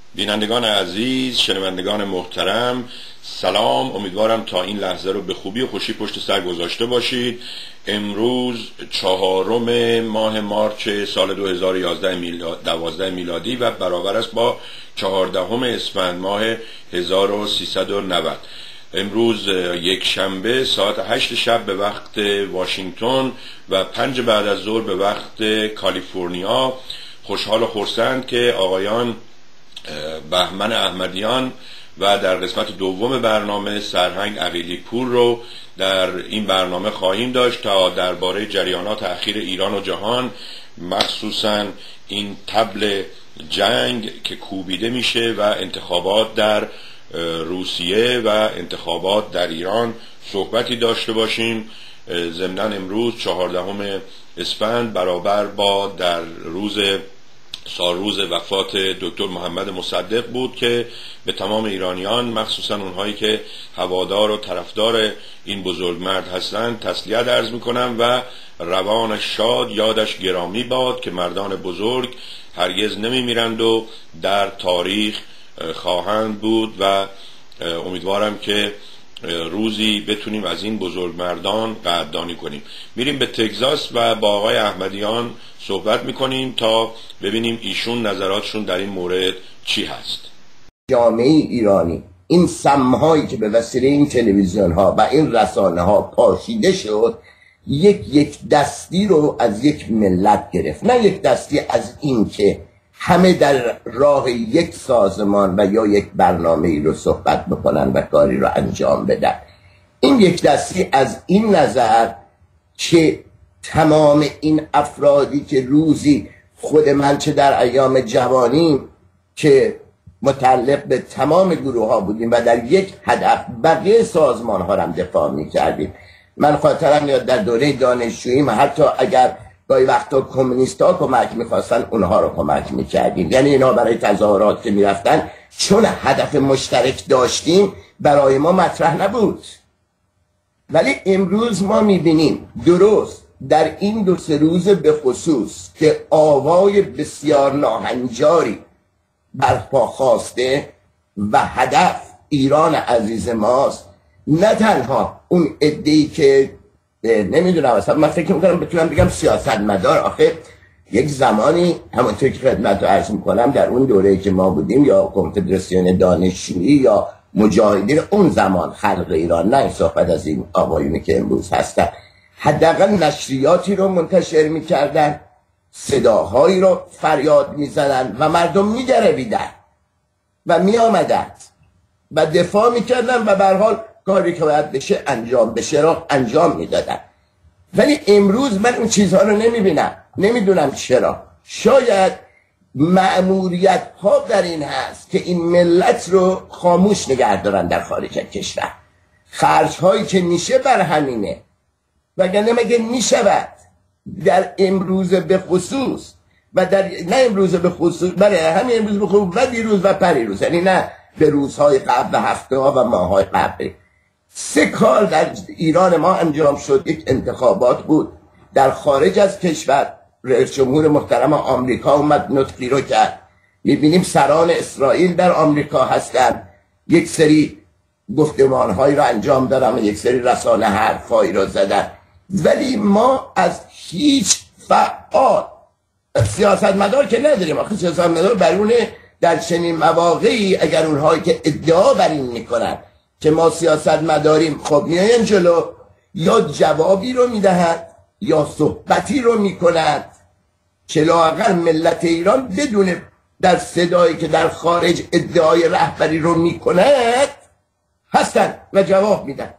بینندگان عزیز، شنوندگان محترم، سلام. امیدوارم تا این لحظه رو به خوبی و خوشی پشت سر گذاشته باشید. امروز 4 ماه مارچ سال 2011 میلادی و برابر است با 14 اسفند ماه 1390. امروز یک شنبه ساعت 8 شب به وقت واشنگتن و 5 بعد از ظهر به وقت کالیفرنیا. خوشحال و خرسند که آقایان بهمن احمدیان و در قسمت دوم برنامه سرهنگ عقیلی پور رو در این برنامه خواهیم داشت تا درباره جریانات اخیر ایران و جهان، مخصوصا این طبل جنگ که کوبیده میشه و انتخابات در روسیه و انتخابات در ایران صحبتی داشته باشیم. ضمناً امروز 14 اسفند برابر با در روز وفات دکتر محمد مصدق بود که به تمام ایرانیان، مخصوصا اونهایی که هوادار و طرفدار این بزرگمرد هستند، تسلیت عرض میکنم و روانش شاد، یادش گرامی باد که مردان بزرگ هرگز نمیمیرند و در تاریخ خواهند بود و امیدوارم که روزی بتونیم از این بزرگمردان قدردانی کنیم. میریم به تگزاس و با آقای احمدیان صحبت میکنیم تا ببینیم ایشون نظراتشون در این مورد چی هست. جامعه ایرانی این سمهایی که به وسیله این تلویزیون ها و این رسانه ها پاشیده شد، یک دستی رو از یک ملت گرفت، نه یک دستی از این که همه در راه یک سازمان و یا یک برنامه ای رو صحبت بکنن و کاری رو انجام بدن. این یک دستی از این نظر که تمام این افرادی که روزی، خود من چه در ایام جوانیم که متعلق به تمام گروه ها بودیم و در یک هدف بقیه سازمان ها هم دفاع می کردیم. من خاطرم میاد در دوره دانشجوییم حتی اگر گاهی وقتا کمونیست ها کمک میخواستن اونها رو کمک میکردیم، یعنی اینا برای تظاهرات که میرفتن چون هدف مشترک داشتیم برای ما مطرح نبود. ولی امروز ما میبینیم درست در این 2-3 روز به خصوص که آوای بسیار ناهنجاری برپا خواسته و هدف ایران عزیز ماست، نه تنها اون عده‌ای که نمیدونم، اصلا من فکر میکنم بتونم بگم سیاستمدار. آخه یک زمانی همونطور که خدمت رو عرض میکنم در اون دوره که ما بودیم یا کنفدراسیون دانشجویی یا مجاهدین اون زمان خلق ایران، نه این صحبت از این آقایونی که امروز هستن، حداقل نشریاتی رو منتشر میکردن، صداهایی رو فریاد میزدن و مردم میگرویدن و میآمدند و دفاع میکردن و به هر حال کاری که باید بشه انجام بشه را انجام میدادن. ولی امروز من اون چیزها رو نمیبینم، نمیدونم چرا. شاید مأموریت ها در این هست که این ملت رو خاموش نگه دارن در خارج کشور. خرج هایی که میشه بر همینه، وگرنه مگه میشود در امروز به خصوص و در نه امروز به خصوص، برای همین امروز به خصوص و دیروز و پریروز، یعنی نه به روزهای قبل و هفته ها و ماههای قبل، 3 کار در ایران ما انجام شد. یک انتخابات بود در خارج از کشور، رئیس جمهور محترم آمریکا اومد نطقی رو کرد. میبینیم سران اسرائیل در آمریکا هستن، یک سری گفتمانهایی رو انجام دادن و یک سری رسانه حرفایی رو زدن. ولی ما از هیچ فعال سیاستمدار که نداریم. آخه سیاستمدار برونه در چنین مواقعی اگر اونهایی که ادعا بر این میکنن که ما سیاستمداریم، خب میاین جلو، یا جوابی رو میدهند یا صحبتی رو میکنند که لااقل ملت ایران بدون در صدایی که در خارج ادعای رهبری رو میکند هستن و جواب میدن.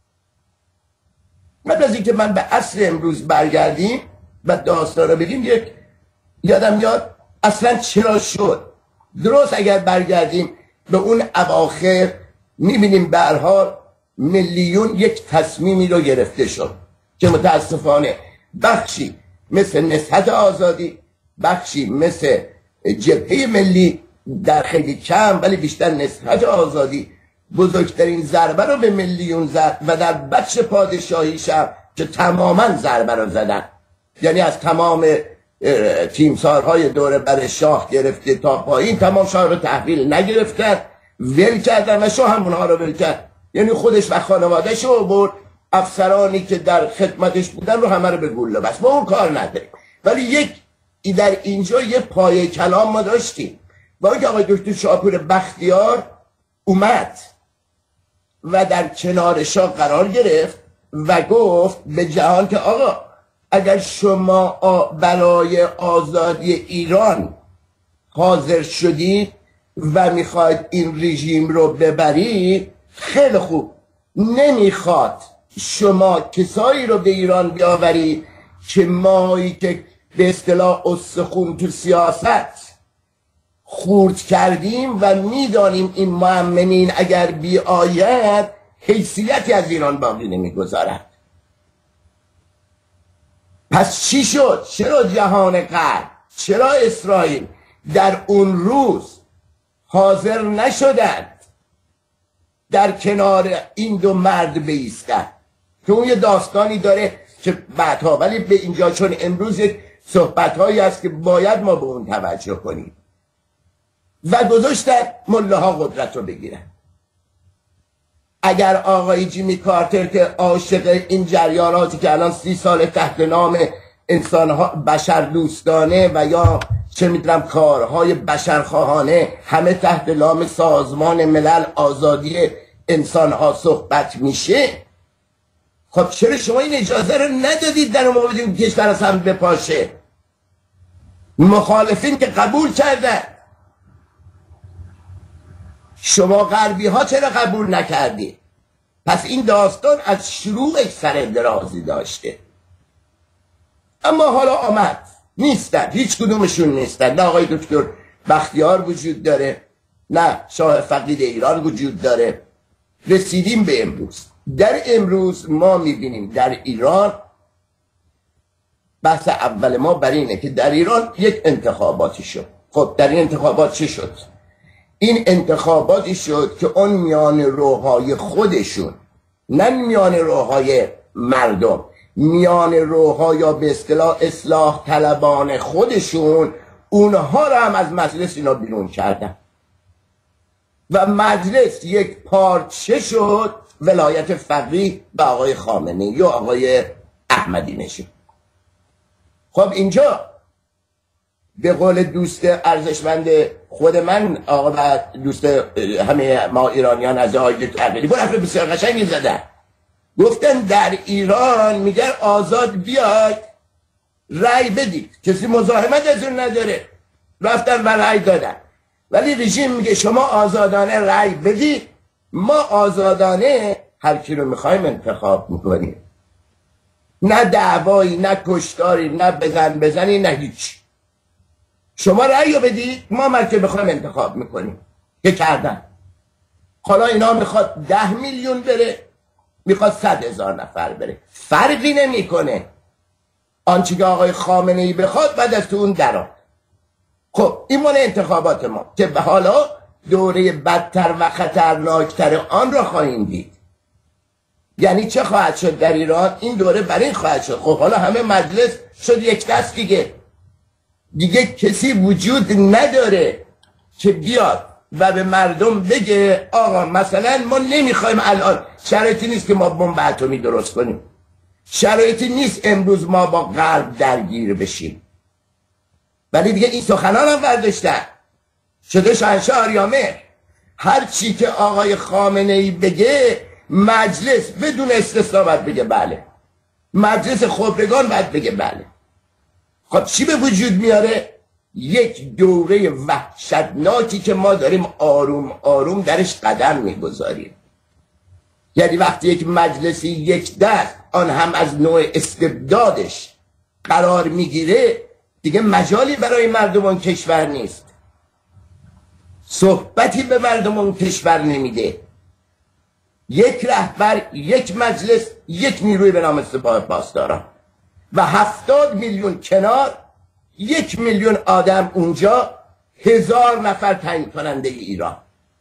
بعد از اینکه من به عصر امروز برگردیم و داستان رو بگیم، یک یادم میاد اصلا چرا شد. درست اگر برگردیم به اون اواخر میبینیم به هر حال میلیون یک تصمیمی رو گرفته شد که متاسفانه بخشی مثل نصرت آزادی، بخشی مثل جبهه ملی در خیلی کم ولی بیشتر نصرت آزادی بزرگترین ضربه رو به میلیون زد و در بخش پادشاهیش هم که تماما ضربه رو زدن، یعنی از تمام تیمسارهای دوره بر شاه گرفته تا پایین تمام شاه رو تحویل نگرفتن، ول کردن و شاه هم اونها رو ول کرد. یعنی خودش و خانوادهش رو برد، افسرانی که در خدمتش بودن رو همه رو به گوله بس. ما اون کار نداریم. ولی در اینجا یه پایه کلام ما داشتیم با اینکه آقای دکتر شاپور بختیار اومد و در کنار شاه قرار گرفت و گفت به جهان که آقا اگر شما برای آزادی ایران حاضر شدید و میخواید این رژیم رو ببرید، خیلی خوب، نمیخواد شما کسایی رو به ایران بیاورید که مایی که به اصطلاح استخون تو سیاست خورد کردیم و میدانیم این مؤمنین اگر بیاید حیثیتی از ایران باقی نمیگذارد. پس چی شد؟ چرا جهان غرب، چرا اسرائیل در اون روز حاضر نشدند در کنار این دو مرد بایستند؟ که اون یه داستانی داره که بعدها، ولی به اینجا چون امروز یک صحبتهایی هست که باید ما به اون توجه کنیم و گذاشتن ملاها قدرت رو بگیرن. اگر آقای جیمی کارتر که عاشق این جریاناتی که الان 30 سال تحت نام انسانها بشر دوستانه و یا چه میدونم کارهای بشرخواهانه همه تحت نام سازمان ملل آزادی انسانها صحبت میشه، خب چرا شما این اجازه رو ندادید در مورد این کشور از هم بپاشه؟ مخالفین که قبول کردن، شما غربی ها چرا قبول نکردید؟ پس این داستان از شروعش سر درازی داشته. اما حالا آمد، نیستن، هیچ کدومشون نیستن. نه آقای دکتر بختیار وجود داره، نه شاه فقید ایران وجود داره. رسیدیم به امروز. در امروز ما میبینیم در ایران، بحث اول ما بر اینه که در ایران یک انتخاباتی شد. خب در این انتخابات چه شد؟ این انتخاباتی شد که اون میان روهای خودشون، نه میان روهای مردم، میان روها یا به اصطلاح اصلاح طلبان خودشون، اونها رو هم از مجلس اینا بیرون کردن و مجلس یک پارچه شد، ولایت فقیه به آقای خامنه‌ای یا آقای احمدی نژاد. خب اینجا به قول دوست ارزشمند خود من، آقا و دوست همه ما ایرانیان از آقای تغییری با حرف بسیار قشنگی زدن، گفتن در ایران میگن آزاد بیاید رأی بدید، کسی مزاحمت از اون نداره، رفتن و رأی دادن. ولی رژیم میگه شما آزادانه رأی بدید، ما آزادانه هر کی رو میخوایم انتخاب میکنیم، نه دعوایی، نه کشتاری، نه بزنی، نه هیچ. شما رأی رو بدید، ما مرکه بخوایم انتخاب میکنیم. که کردن. حالا اینا میخواد 10 میلیون بره، میخواد 100,000 نفر بره، فرقی نمیکنه. آنچه که آقای خامنه‌ای بخواد بعد از تو اون درآد. خب این مال انتخابات ما که به حالا دوره بدتر و خطرناکتر آن را خواهیم دید. یعنی چه خواهد شد در ایران؟ این دوره بر این خواهد شد. خب حالا همه مجلس شد یک دست دیگه کسی وجود نداره که بیاد و به مردم بگه آقا مثلا ما نمیخوایم، الان شرایطی نیست که ما بمب اتمی درست کنیم، شرایطی نیست امروز ما با غرب درگیر بشیم. ولی دیگه این سخنان هم برداشتن، شده شاهنشاه آریامه. هر چی که آقای خامنه‌ای بگه مجلس بدون استثنا باید بگه بله، مجلس خبرگان باید بگه بله. خب چی به وجود میاره؟ یک دوره وحشتناکی که ما داریم آروم آروم درش قدم میگذاریم. یعنی وقتی یک مجلسی یک دست، آن هم از نوع استبدادش قرار میگیره، دیگه مجالی برای مردمان کشور نیست، صحبتی به مردمان کشور نمیده. یک رهبر، یک مجلس، یک نیروی به نام سپاه پاسداران و 70 میلیون کنار، 1 میلیون آدم اونجا، 1000 نفر تعیین کننده ایران.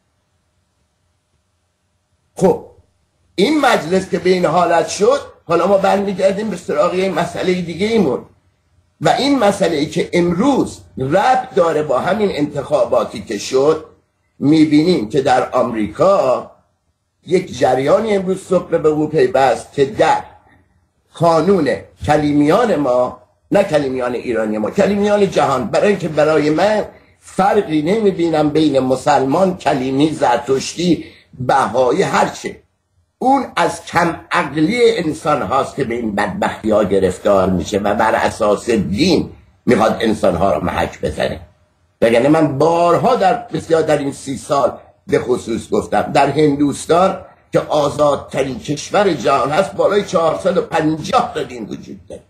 خب این مجلس که به این حالت شد، حالا ما برمیگردیم به سراغ این مسئله دیگه ایمون. و این مسئله ای که امروز ربط داره با همین انتخاباتی که شد، میبینیم که در آمریکا یک جریانی امروز صبح به وقوع پیوست که در قانون کلیمیان ما، نه کلیمیان ایرانی ما، کلیمیان جهان، برای اینکه برای من فرقی نمیبینم بین مسلمان، کلیمی، زرتشتی، بهایی، هرچه، اون از کم عقلی انسان هاست که به این بدبختی ها گرفتار میشه و بر اساس دین میخواد انسان ها رو محک بزنه. وگرنه من بارها بسیار در این 30 سال به خصوص گفتم در هندوستان که آزادترین کشور جهان هست بالای 450 تا دین وجود داره.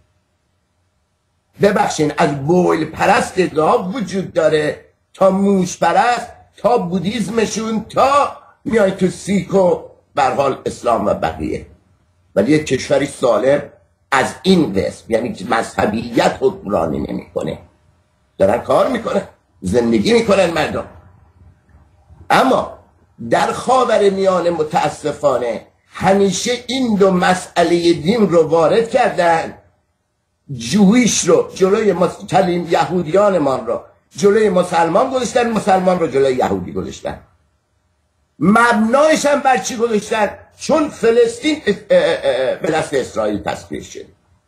ببخشین، از بویل پرست گاو وجود داره تا موش پرست تا بودیزمشون تا میای تو سیک و برحال اسلام و بقیه. ولی یک کشوری سالم از این قسم، یعنی که مذهبیت حکمرانی نمیکنه، دارن کار میکنه، زندگی میکنن مردم. اما در خاورمیانه متاسفانه همیشه این دو مسئله دین رو وارد کردن، جویش رو جلوی یهودیانمان رو جلوی مسلمان گذاشتن، مسلمان رو جلوی یهودی گذاشتن. مبنایش هم بر چی گذاشتن؟ چون فلسطین به دست اسرائیل تسخیر شد.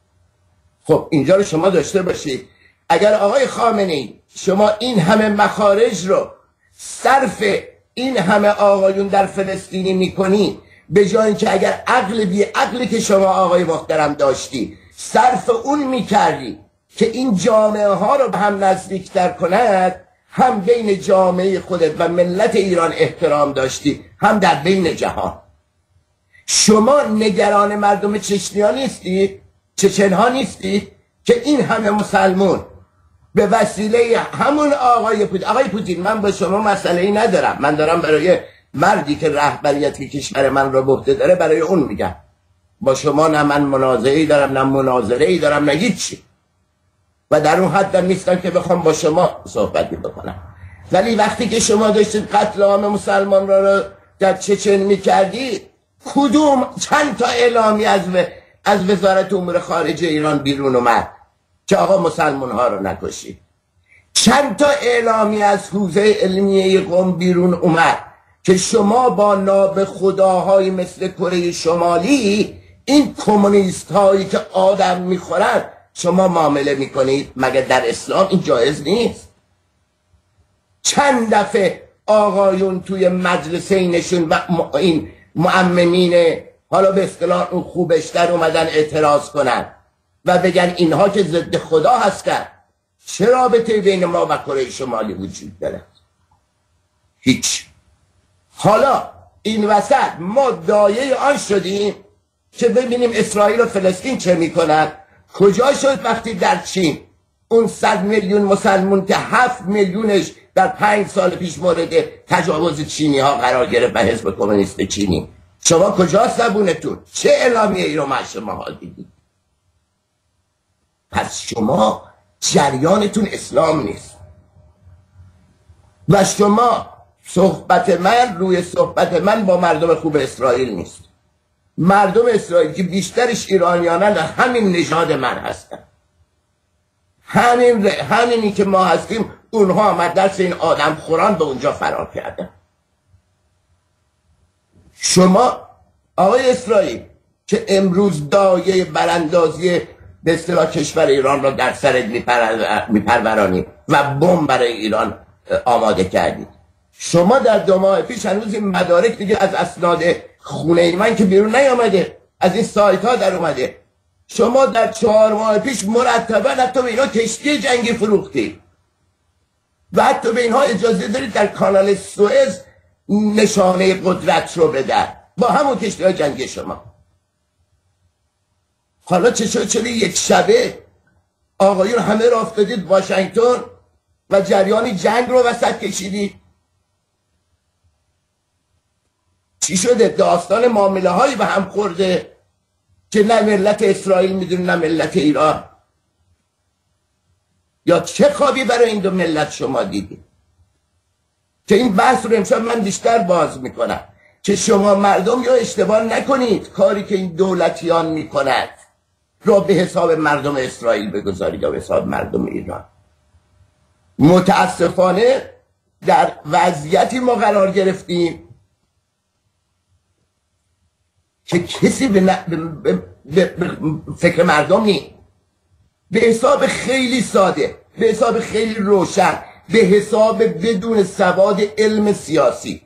خب اینجا رو شما داشته باشید، اگر آقای خامنه‌ای شما این همه مخارج رو صرف این همه آقایون در فلسطینی میکنی، به جای اینکه اگر عقلی که شما آقای محترم داشتی صرف اون میکردی که این جامعه ها رو به هم نزدیکتر کند، هم بین جامعه خودت و ملت ایران احترام داشتی، هم در بین جهان. شما نگران مردم چچنیا نیستید؟ چچنها نیستید که این همه مسلمون به وسیله همون آقای پوتین، من با شما مسئله ای ندارم، من دارم برای مردی که رهبریت کشور من رو به عهده داره برای اون میگم. با شما نه من منازعه‌ای دارم، نه مناظره‌ای دارم، نه هیچی، و در اون حد نیستم که بخوام با شما صحبتی بکنم. ولی وقتی که شما داشتید قتل عام مسلمان رو در چچن میکردید، چند تا اعلامی از وزارت امور خارجه ایران بیرون اومد که آقا مسلمان ها رو نکشید؟ چند تا اعلامی از حوزه علمیه قم بیرون اومد که شما با ناب خداهای مثل کره شمالی، این کمونیست هایی که آدم میخورن، شما معامله میکنید؟ مگه در اسلام این جایز نیست؟ چند دفعه آقایون توی مجلسه نشون و این معممین حالا به اصطلاح خوبشتر اومدن اعتراض کنن و بگن اینها که ضد خدا هستن. چه رابطه بین ما و کره شمالی وجود داره؟ هیچ. حالا این وسط ما دایه آن شدیم که ببینیم اسرائیل و فلسطین چه میکنن. کجا شد وقتی در چین اون 100 میلیون مسلمون که 7 میلیونش در 5 سال پیش مورد تجاوز چینی ها قرار گرفت و حزب کمونیست چینی، شما کجا زبونتون؟ چه اعلامیه ای رو من شما ها دیدید؟ پس شما جریانتون اسلام نیست و شما صحبت من با مردم خوب اسرائیل نیست. مردم اسرائیل که بیشترش ایرانیانن همین نژاد من هستن، همینی که ما هستیم، اونها هم درس این آدم خوران به اونجا فرار کردن. شما آقای اسرائیل که امروز دایه براندازی به اصطلاح کشور ایران را در سرت میپرورانی و بمب برای ایران آماده کردید، شما در 2 ماه پیش هنوز این مدارک دیگه از اسناد خونه من که بیرون نیامده، از این سایت ها در اومده، شما در 4 ماه پیش مرتبا حتی به اینها کشتی جنگی فروختید و حتی به اینها اجازه دارید در کانال سوئز نشانه قدرت رو بدن با همون کشتی های جنگی شما. حالا چه شد یک شبه آقایون همه را افتادید واشنگتن و جریان جنگ رو وسط کشیدید؟ چی شده؟ داستان معامله هایی به هم خورده که نه ملت اسرائیل میدونه نه ملت ایران؟ یا چه خوابی برای این 2 ملت شما دیدید؟ که این بحث رو امشب من بیشتر باز میکنم که شما مردم یا اشتباه نکنید کاری که این دولتیان میکنند را به حساب مردم اسرائیل بگذارید یا به حساب مردم ایران. متاسفانه در وضعیتی ما قرار گرفتیم که کسی به فکر مردم نیست. به حساب خیلی ساده، به حساب خیلی روشن، به حساب بدون سواد علم سیاسی.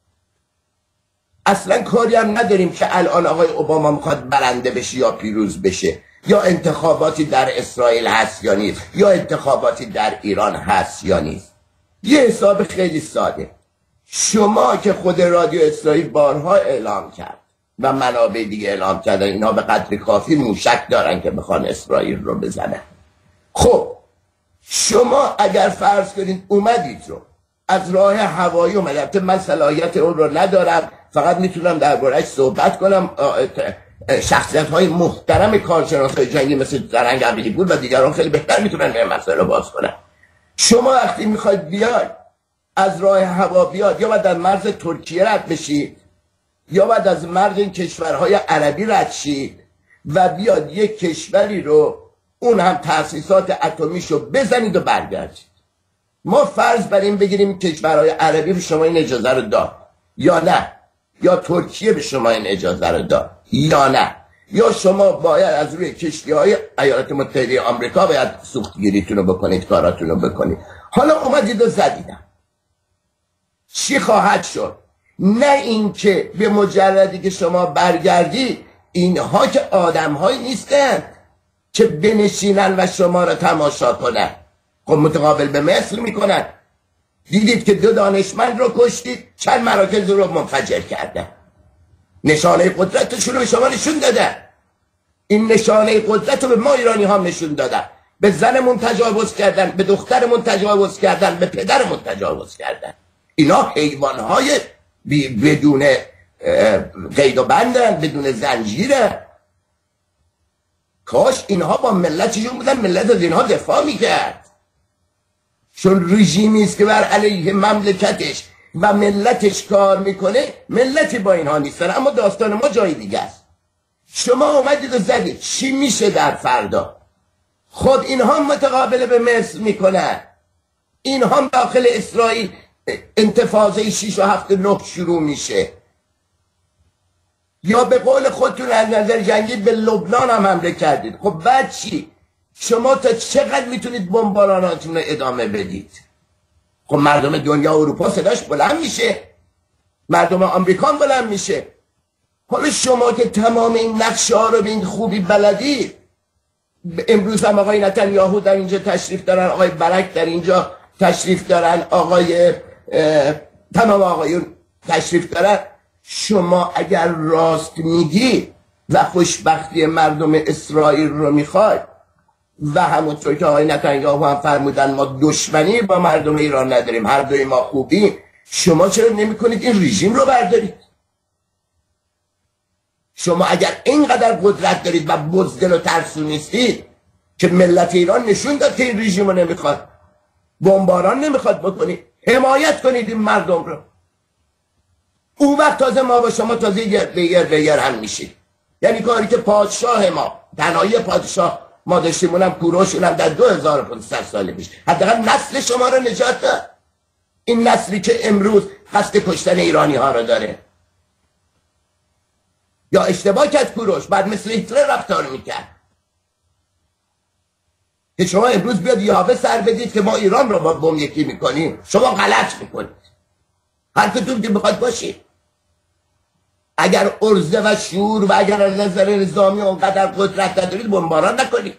اصلا کاری هم نداریم که الان آقای اوباما میخواد برنده بشه یا پیروز بشه، یا انتخاباتی در اسرائیل هست یا نیست، یا انتخاباتی در ایران هست یا نیست. یه حساب خیلی ساده. شما که خود رادیو اسرائیل بارها اعلام کرد و منابع دیگه اعلام کردن اینا به قدر کافی موشک دارن که بخوان اسرائیل رو بزنن. خب شما اگر فرض کنید اومدید رو از راه هوایی اومدید، من صلاحیت اون رو ندارم، فقط میتونم درباره‌اش صحبت کنم، شخصیت های محترم کارشناس های جنگی مثل زرنگ عبیدی پور و دیگران خیلی بهتر میتونن این مسئله باز کنن. شما وقتی میخواید بیاید از راه هوا بیاد، یا باید از مرز ترکیه رد بشید یا باید از مرز این کشورهای عربی رد شید و بیاد یک کشوری رو اون هم تأسیسات اتمیشو بزنید و برگردید. ما فرض بر این بگیریم کشورهای عربی به شما این اجازه رو داد یا نه، یا ترکیه به شما این اجازه رو داد یا نه، یا شما باید از روی کشتی‌های ایالات متحده آمریکا باید سوختگیریتون رو بکنید، کاراتون رو بکنید. حالا اومدید و زدیدم، چی خواهد شد؟ نه اینکه به مجردی که شما برگردی، اینها که آدم‌هایی نیستن که بنشینن و شما رو تماشا کنن. خب متقابل به مثل میکنن. دیدید که 2 دانشمند رو کشتید، چند مراکز رو منفجر کردن. نشانه قدرتشون رو به شما نشون دادن. این نشانه قدرت رو به ما ایرانی هم نشون دادن. به زنمون تجاوز کردن، به دخترمون تجاوز کردن، به پدرمون تجاوز کردن. اینا حیوانهای بدون قید و بندن، بدون زنجیره. کاش اینها با ملتشون بودن، ملت از اینها دفاع میکرد. چون رژیمی است که بر علیه مملکتش و ملتش کار میکنه، ملتی با اینها نیستن. اما داستان ما جای دیگه است. شما اومدید و زدید، چی میشه در فردا؟ خود اینها متقابل به مصر میکنن، اینها داخل اسرائیل انتفاضه 6 و 7 و 9 شروع میشه، یا به قول خودتون از نظر جنگی به لبنان هم حمله کردید. خب بعد چی؟ شما تا چقدر میتونید بمباراناتون رو ادامه بدید؟ خب مردم دنیا و اروپا صداش بلند میشه، مردم آمریکا بلند میشه. حالا شما که تمام این نقشه ها رو به این خوبی بلدید، امروز هم آقای نتانیاهو در اینجا تشریف دارن، آقای برک در اینجا تشریف دارن، تمام آقایون تشریف دارن. شما اگر راست میگی و خوشبختی مردم اسرائیل رو میخواید و همونطور که آقای نتانیاهو هم فرمودن ما دشمنی با مردم ایران نداریم، هر دوی ما خوبی، شما چرا نمیکنید این رژیم رو بردارید؟ شما اگر اینقدر قدرت دارید و بزدل و ترسو نیستید که ملت ایران نشون داد که این رژیم رو نمیخواد، بمباران نمیخواد بکنید، حمایت کنید این مردم رو. اون وقت تازه ما با شما تازه یر هم میشید. یعنی کاری که پادشاه ما، تنهایی پادشاه ما داشتیم، اونم کوروشونم در 2500 سال پیش، حداقل نسل شما رو نجات داد. این نسلی که امروز قصد کشتن ایرانی ها رو داره. یا اشتباه کرد کوروش، بعد مثل هیتلر رفتار میکرد که شما امروز بیاد یاوه سر بدید که ما ایران رو با بم یکی میکنیم. شما غلط میکنید، هر کدوم که بخواد باشید. اگر ارزه و شور و اگر از نظر نظامی اونقدر قدرت ندارید، بمباران نکنید.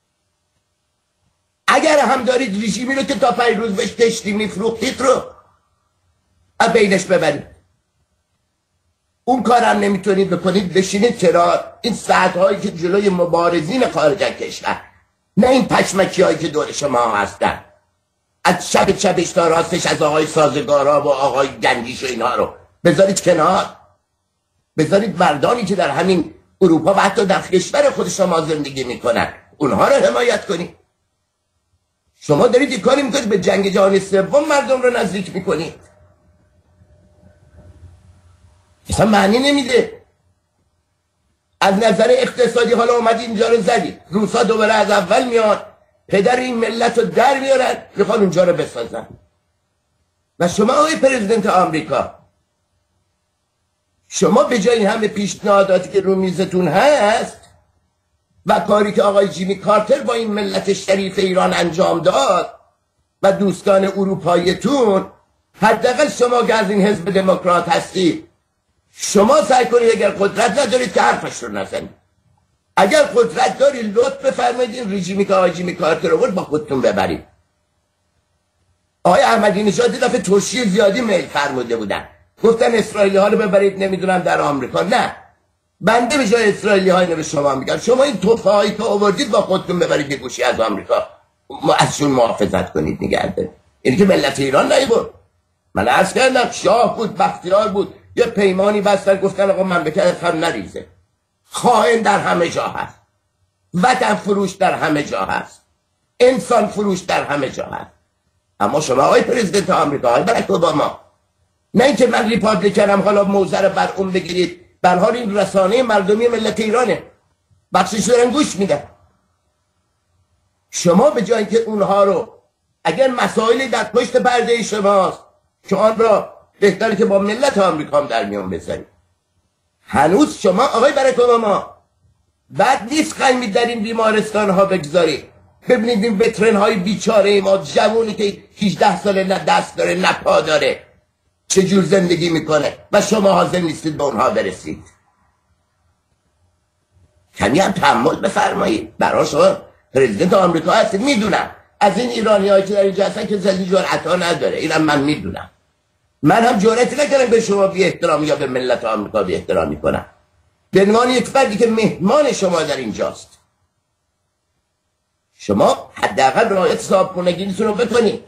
اگر هم دارید رژیمی رو که تا پیروز بهش کشتی میفروختید رو از بینش ببرید. اون کارم نمیتونید بکنید، بشینید چرا این ساعت‌هایی که جلوی مبارزین خارج از کشور، نه این پشمکی هایی که دور شما هستن، از شبش تا راستش، از آقای سازگارا و آقای گنجیش و اینها رو بذارید کنار. بذارید مردانی که در همین اروپا و حتی در کشور خود شما زندگی میکنن، اونها رو حمایت کنید. شما دارید این کاری میکنید به جنگ جهانی سوم مردم رو نزدیک میکنید. اصلا معنی نمیده. از نظر اقتصادی حالا اومدی اینجا رو زدی، روسا دوباره از اول میان پدر این ملت رو در میارن، میخوان اونجا رو بسازن. و شما آقای پرزیدنت آمریکا، شما به جای همه پیشنهاداتی که رو میزتون هست و کاری که آقای جیمی کارتر با این ملت شریف ایران انجام داد و دوستان اروپاییتون، حداقل شما که از این حزب دموکرات هستی، شما سعی کنید اگر قدرت ندارید که حرفش رو نزنید. اگر قدرت داری لطف بفرمایید این رژیمی که آقای جیمی کارتر رو با خودتون ببرید. آقای احمدی نژاد دفعه ترشی زیادی میل فرموده بودن، گفتن اسرائیلی ها رو ببرید نمیدونم در آمریکا. نه، بنده به جای اسرائیلی ها اینو به شما میگم، شما این توفه هایی که آوردید با خودتون ببرید یه گوشی از آمریکا ازشون محافظت کنید نگه دارید. اینی که ملت ایران نیبرد. من عرض کردم شاه بود، بختیار بود، یه پیمانی بستن گفتن آقا مملکت هم نریزه. خائن در همه جا هست، وطن فروش در همه جا هست، انسان فروش در همه جا هست. اما شما آقای پرزیدنت آمریکا، آقای برک اوباما، نه اینکه من ریپابلیکنم حالا موضع رو بر اون بگیرید، به هر حال این رسانه مردمی ملت ایرانه، بخشش دارن گوش میدن. شما به جای که اونها رو، اگر مسائلی در پشت پرده شماست که آن را بهتره که با ملت آمریکا هم در میان بذارید. هنوز شما آقای برک اوباما بعد نیست خیمید در این بیمارستان ها بگذارید. ببینید این وترن های بیچاره ما، جوونی که 18 ساله نه دست داره نه پا داره چجور زندگی میکنه و شما حاضر نیستید به اونها برسید. کمی هم تحمل بفرمایید. برای شما پرزیدنت آمریکا هستید. میدونم از این ایرانی هایی که در اینجا هستن که زندگی جرأت ها نداره، اینم من میدونم. من هم جرأتی نکردم به شما بی احترامی یا به ملت آمریکا بی احترامی کنم، به عنوان یک فردی که مهمان شما در اینجاست. شما حداقل رعایت صاحبخونگیتون رو بکنید.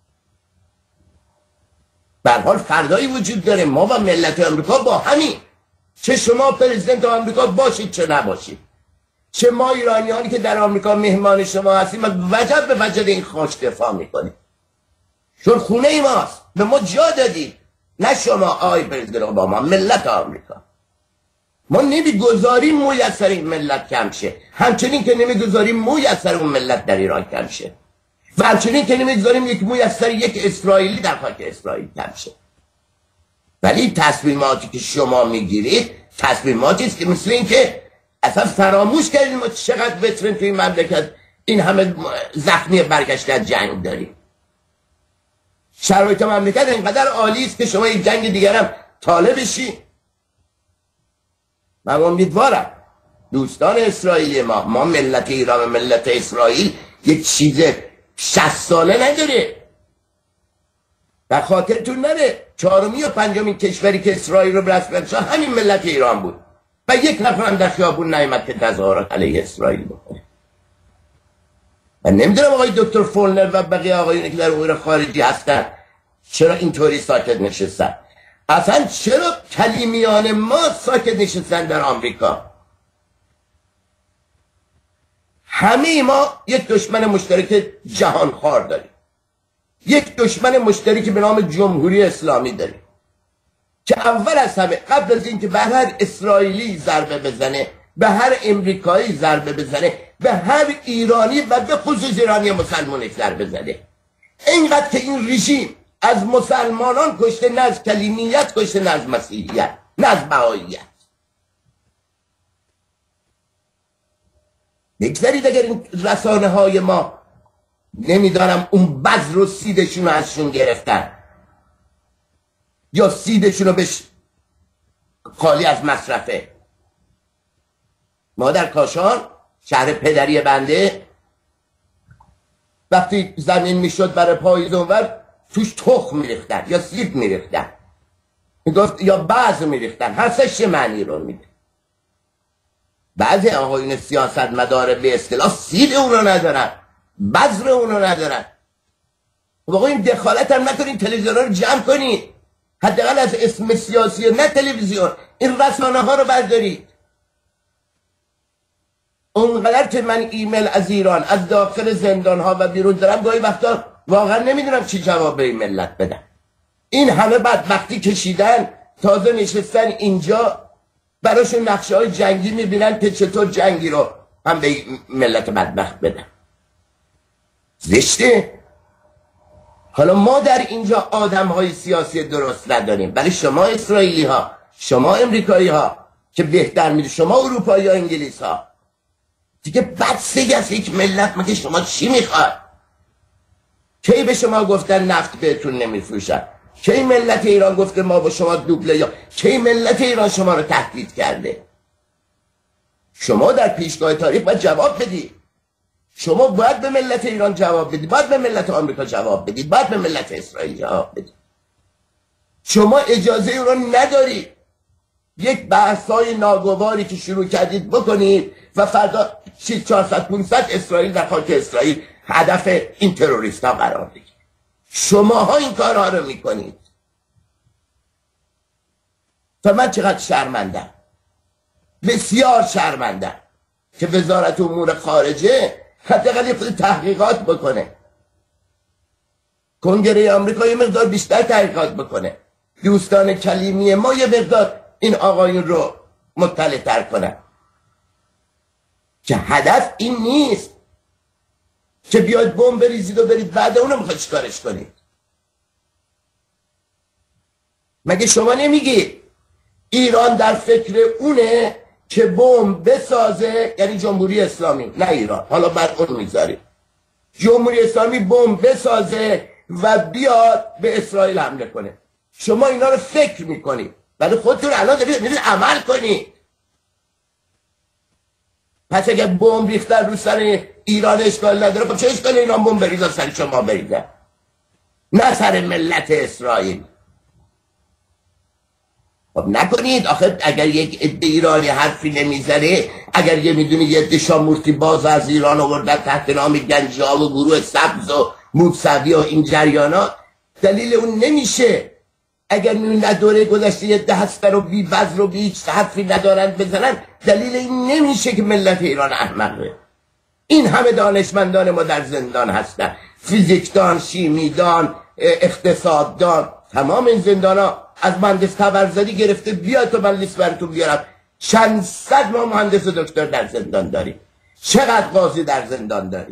به هر حال فردایی وجود داره، ما و ملت آمریکا با همین، چه شما پرزیدنت آمریکا باشید چه نباشید، چه ما ایرانیانی که در آمریکا مهمان شما هستیم و وجب به وجد این خاک دفاع میکنیم، چون خونه ای ماست، به ما جا دادید. نه شما آقای پرزیدنت اوباما، ملت آمریکا. ما نمیگذاریم موی از سر این ملت کم شه، همچنین که نمیگذاریم موی از سر اون ملت در ایران کم شه، و همچنین که نمیگذاریم یک موی از سر یک اسرائیلی در خاک اسرائیل کم شه. ولی تصمیماتی که شما میگیرید تصمیماتی است که مثل این که اصلا فراموش کردیم ما چقدر وترن توی این مملکت، این همه زخمی برگشته از جنگ داریم. شرایط مملکت اینقدر عالی است که شما این جنگ دیگر هم طالب بشی. من امیدوارم دوستان اسرائیلی ما ملت ایران و ملت اسرائیل یک چیز 60 ساله نداره. و خاطرتون نره 4می و 5مین کشوری که اسرائیل رو برسپرد شد همین ملت ایران بود و یک نفر هم در خیابون نیامد که تظاهرات علیه اسرائیل بکنه. من نمیدونم آقای دکتر فولنر و بقیه آقایونی که در امور خارجی هستن چرا اینطوری ساکت نشستن، اصلا چرا کلیمیان ما ساکت نشستن در آمریکا. همه ما یک دشمن مشترک جهانخوار داریم، یک دشمن مشترکی به نام جمهوری اسلامی داریم که اول از همه قبل از اینکه به هر اسرائیلی ضربه بزنه، به هر امریکایی ضربه بزنه، به هر ایرانی و به خصوص ایرانی مسلمانی ضربه بزنه، اینقدر که این رژیم از مسلمانان کشته، نه از کلیمیت کشته، نه از مسیحیت، نه از بهائیت. بگذارید اگر این رسانه های ما نمیدانم اون بذر و سیدشون رو ازشون گرفتن یا سیدشون رو بهش خالی از مصرفه. ما در کاشان شهر پدری بنده وقتی زمین میشد برای پاییز اونور توش تخم میریختن یا سیب میریختن، میگفت یا بذر میریختن، هر سه معنی رو میده. بعضی آقایون سیاست مدار به اصطلاح سید اون رو ندارن، بذر اون رو ندارن. واقعا این دخالت هم نکنین، تلویزیون رو جمع کنید، حداقل از اسم سیاسی نه تلویزیون این رسانه ها رو بردارید. اونقدر که من ایمیل از ایران از داخل زندان ها و بیرون دارم گاهی وقتا واقعا نمیدونم چی جواب به این ملت بدم. این همه بدبختی کشیدن، تازه نشستن اینجا براشون نقشه های جنگی میبینن که چطور جنگی رو هم به ملت بدبخت بدن. زشته. حالا ما در اینجا آدم های سیاسی درست نداریم، ولی شما اسرائیلی ها، شما امریکایی ها که بهتر میدونید، شما اروپایی ها، انگلیس ها، دیگه بدسگ از یک ملت مگه شما چی میخواد؟ کی به شما گفتن نفت بهتون نمیفروشن؟ کی ملت ایران گفته ما با شما دوبله؟ یا کی ملت ایران شما رو تهدید کرده؟ شما در پیشگاه تاریخ باید جواب بدید. شما باید به ملت ایران جواب بدید، باید به ملت آمریکا جواب بدید، باید به ملت اسرائیل جواب بدید. شما اجازه او را ندارید یک بحث‌های ناگواری که شروع کردید بکنید و فردا 400-500 اسرائیل در خاک اسرائیل هدف این تروریست ها قرار بگیرید. شماها این کارها رو میکنید و من چقدر شرمندم، بسیار شرمندم که وزارت امور خارجه حداقل یه خود تحقیقات بکنه، کنگره آمریکا یه مقدار بیشتر تحقیقات بکنه، دوستان کلیمی ما یه مقدار این آقایون رو مطلع تر کنن که هدف این نیست که بیاید بمب بریزید و برید بعد اونو میخواید چیکارش کنید. مگه شما نمیگی ایران در فکر اونه که بمب بسازه، یعنی جمهوری اسلامی نه ایران، حالا بر اون میذاری، جمهوری اسلامی بمب بسازه و بیاد به اسرائیل حمله کنه. شما اینا رو فکر میکنید ولی خودتون الان دارید عمل کنید. پس اگه بمب ریختن رو سر ایران اشکال نداره، خب چه اشکال ایران بمب بریزن سر شما بریزن، نه سر ملت اسرائیل؟ خب نکنید. آخه اگر یک عده ایرانی حرفی نمیزنه، اگر یه میدونی یه عده شامورتی باز از ایران آوردن تحت نام گنجی ها و گروه سبز و موسوی و این جریانات، دلیل اون نمیشه اگر میبینن دوره گذشته یه ده هستن و بی بذر و بی هیچ حرفی ندارن بزنن، دلیل این نمیشه که ملت ایران احمقه. این همه دانشمندان ما در زندان هستن، فیزیکدان، شیمیدان، اقتصاددان، تمام این زندان ها از مهندس تبرزدی گرفته بیاد تو من لیست براتون بیارم، چند صد ما مهندس و دکتر در زندان داریم، چقدر قاضی در زندان داریم.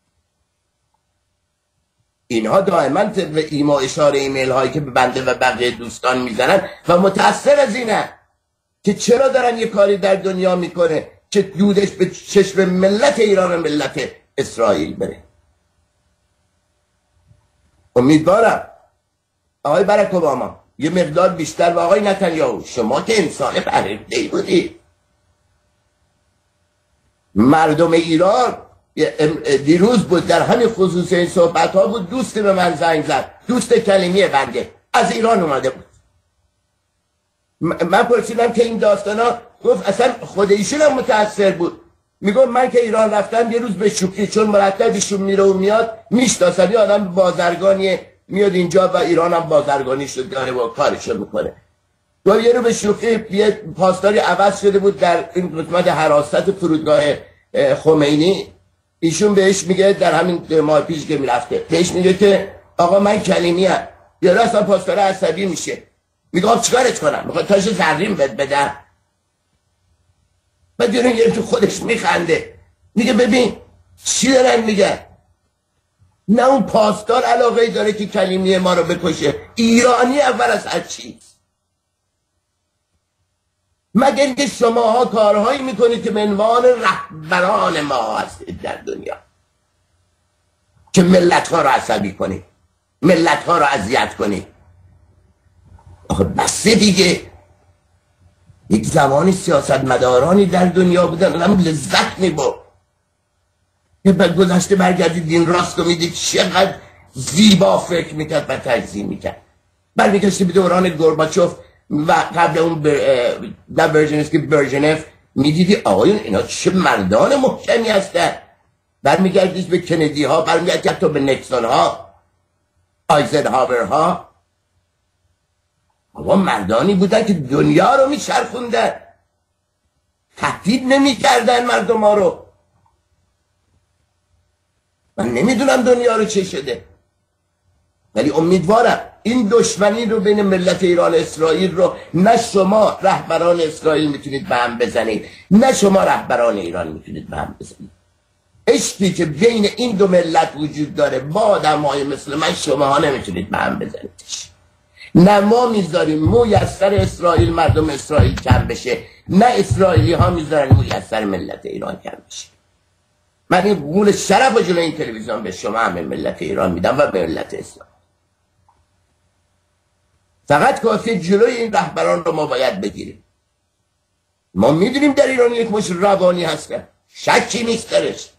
اینها دائما طبق ایما اشاره ایمیل هایی که به بنده و بقیه دوستان میزنن و متأثر از اینه که چرا دارن یه کاری در دنیا میکنه که دودش به چشم ملت ایران و ملت اسرائیل بره. امیدوارم آقای برک اوباما یه مقدار بیشتر و آقای نتانیاهو، شما که انسان فرهیخته‌ای بودی، مردم ایران دیروز بود در همین خصوص این صحبت ها بود، دوست به من زنگ زد، دوست کلیمی بنده از ایران اومده بود. من پرسیدم که این داستان ها، گفت اصلا خود ایشون هم متاثر بود، میگم من که ایران رفتم یه روز به شوخی، چون مرتب ایشون میره و میاد، میشناسم یه آدم بازرگانیه میاد اینجا و ایران هم بازرگانی شد داره و کارشو میکنه. تو یه رو به شوخی یه پاسداری عوض شده بود در این قسمت حراست فرودگاه خمینی، ایشون بهش میگه در همین ماه پیش که میرفته بهش میگه که آقا من کلیمی ام. یا راستم پاسدار عصبی میشه، میگه آقا چیکارت کنم، میخواد تاش زرین بد بدم. بعد یه تو خودش میخنده میگه ببین چی دارن میگه، نه اون پاسدار علاقه داره که کلیمی ما رو بکشه، ایرانی اول از هر چیز. مگر اینکه شماها کارهایی میکنید که به عنوان رهبران ما هستید در دنیا که ملت ها رو عصبی کنید، ملت ها رو اذیت کنید. آخه بسه دیگه. یک زمانی سیاستمدارانی در دنیا بودن آدم لذت میبرد که بعد گذشته برگردید دین راست رو میدید چقدر زیبا فکر میکرد و تجزیه میکرد. برمیگشتی به دوران گورباچوف و قبل اون نه برژنسکی برژنف، میدیدی آقایون اینا چه مردان محکمی هستن. برمیگردید به کندی ها، برمیگردید حتی به نکسون ها، آیزنهاور ها. آقا مردانی بودن که دنیا رو میچرخوندن، تهدید نمیکردن مردم ها رو. من نمیدونم دنیا رو چه شده، ولی امیدوارم این دشمنی رو بین ملت ایران و اسرائیل رو نه شما رهبران اسرائیل میتونید به هم بزنید، نه شما رهبران ایران میتونید به هم بزنید. عشقی که بین این دو ملت وجود داره با آدمای مثل من شماها نمیتونید به هم بزنیدش. نه ما میذاریم موی از سر اسرائیل مردم اسرائیل کم بشه، نه اسرائیلی ها میذارن موی از سر ملت ایران کم بشه. من این قول شرف و جلوی این تلویزیون به شما همه ملت ایران میدم و به ملت اسرائیل. فقط کافیه جلوی این رهبران رو ما باید بگیریم. ما میدونیم در ایران یک مش روانی هستن، شکی نیست درش.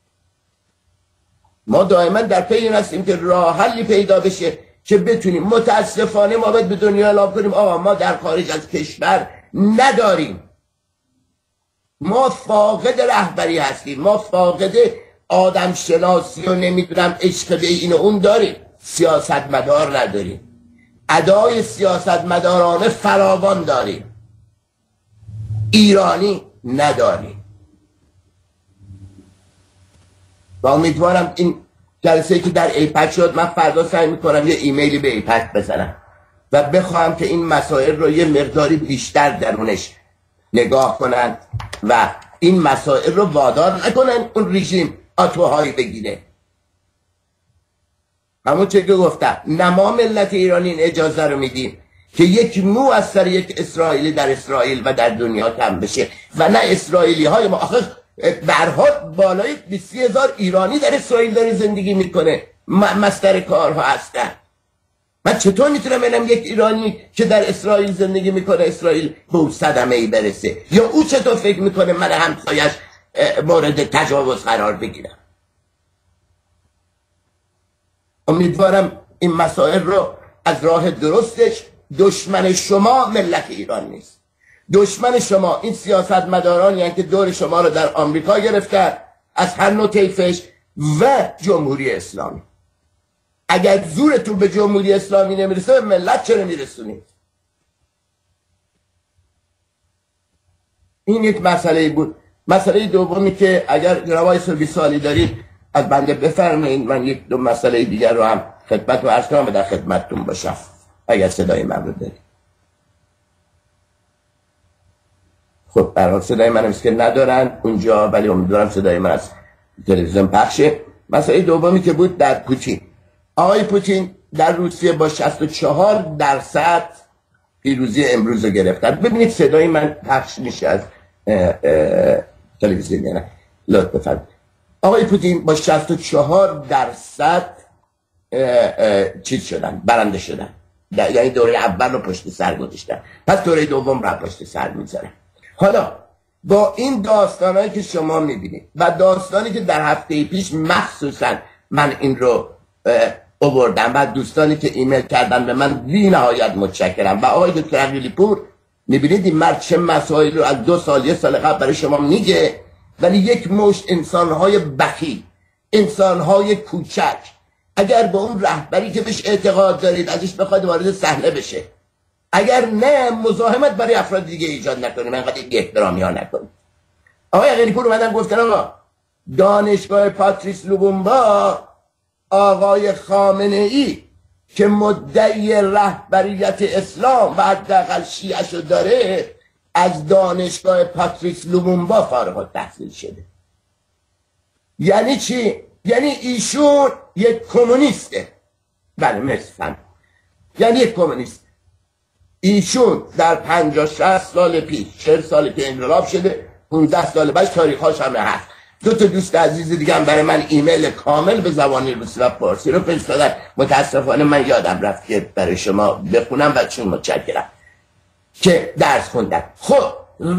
ما دائما در پی این هستیم که راه حلی پیدا بشه که بتونیم. متاسفانه ما باید به دنیا اعلام کنیم آقا ما در خارج از کشور نداریم. ما فاقد رهبری هستیم، ما فاقد آدم شناسی و نمیدونم عشق به این و اون داریم. سیاستمدار نداریم، ادای سیاستمدارانه فراوان داریم، ایرانی نداریم. و امیدوارم این جلسه که در ایپک شد، من فردا سعی میکنم یه ایمیلی به ایپک بزنم و بخواهم که این مسائل رو یه مقداری بیشتر درونش نگاه کنن و این مسائل رو وادار نکنن اون رژیم آتوهایی بگیره. همون چه که گفتم، نه ما ملت ایرانی این اجازه رو میدیم که یک مو از سر یک اسرائیلی در اسرائیل و در دنیا کم بشه و نه اسرائیلی های ما. آخه برها بالای 20,000 ایرانی در اسرائیل داره زندگی میکنه، مستر کارها هستن. من چطور میتونم ببینم یک ایرانی که در اسرائیل زندگی میکنه اسرائیل به اون صدمه ای برسه، یا او چطور فکر میکنه من همسایش مورد تجاوز قرار بگیرم. امیدوارم این مسائل رو از راه درستش، دشمن شما ملت ایران نیست، دشمن شما این سیاستمدارانی هستند که دور شما رو در آمریکا گرفتن از هر نوع طیفش و جمهوری اسلامی. اگر زورتون به جمهوری اسلامی نمیرسه به ملت چرا میرسونید؟ این یک مسئله بود. مسئله دومی که اگر جناب سلبی سوالی دارید از بنده بفرمایید، من یک دو مسئله دیگر رو هم خدمت و عرض کنم و در خدمتتون باشم اگر صدای من رو دارید. خب برای صدای من هست که ندارن اونجا، ولی امیدوارم صدای من از تلویزیون پخشه. مسئله دومی که بود در پوتین. آقای پوتین در روسیه با 64% پیروزی امروز رو گرفتن. ببینید صدای من پخش میشه از تلویزیون یا نه؟ لطفاً بفرمایید. آقای پوتین با 64% چیز شدن، برنده شدن. یعنی دوره اول رو پشت سر گذاشتن، پس دوره دوم رو پشت سر میذارن. حالا با این داستانایی که شما میبینید و داستانی که در هفته پیش مخصوصا من این رو آوردم و دوستانی که ایمیل کردن به من بی نهایت متشکرم. و آقای دکتر عقیلی پور، میبینید این مرد چه مسائل رو از 2 سال 1 سال قبل برای شما میگه، ولی یک مشت انسانهای بخیل، انسانهای کوچک، اگر با اون رهبری که بهش اعتقاد دارید ازش بخواد وارد صحنه بشه، اگر نه مزاحمت برای افراد دیگه ایجاد نکنید، اینقدر بی احترامی ها نکنید. آقای عقیلی پور اومدن گفتن آقا دانشگاه پاتریس لومونبا، آقای خامنه ای که مدعی رهبریت اسلام و حداقل شیعه‌شو داره، از دانشگاه پاتریس لومونبا فارغ التحصیل شده. یعنی چی؟ یعنی ایشون یک کمونیسته. بله مرسی فهم. یعنی یک کمونیست. ایشون در 50-60 سال پیش، 40 سال که انقلاب شده، 15 سال بعد تاریخ‌هاش هم هست. 2 تا دوست عزیز دیگه هم برای من ایمیل کامل به زبان روسی و فارسی رو فرستادن. متاسفانه من یادم رفت که برای شما بخونم و چون متشکرم که درس خوندن. خب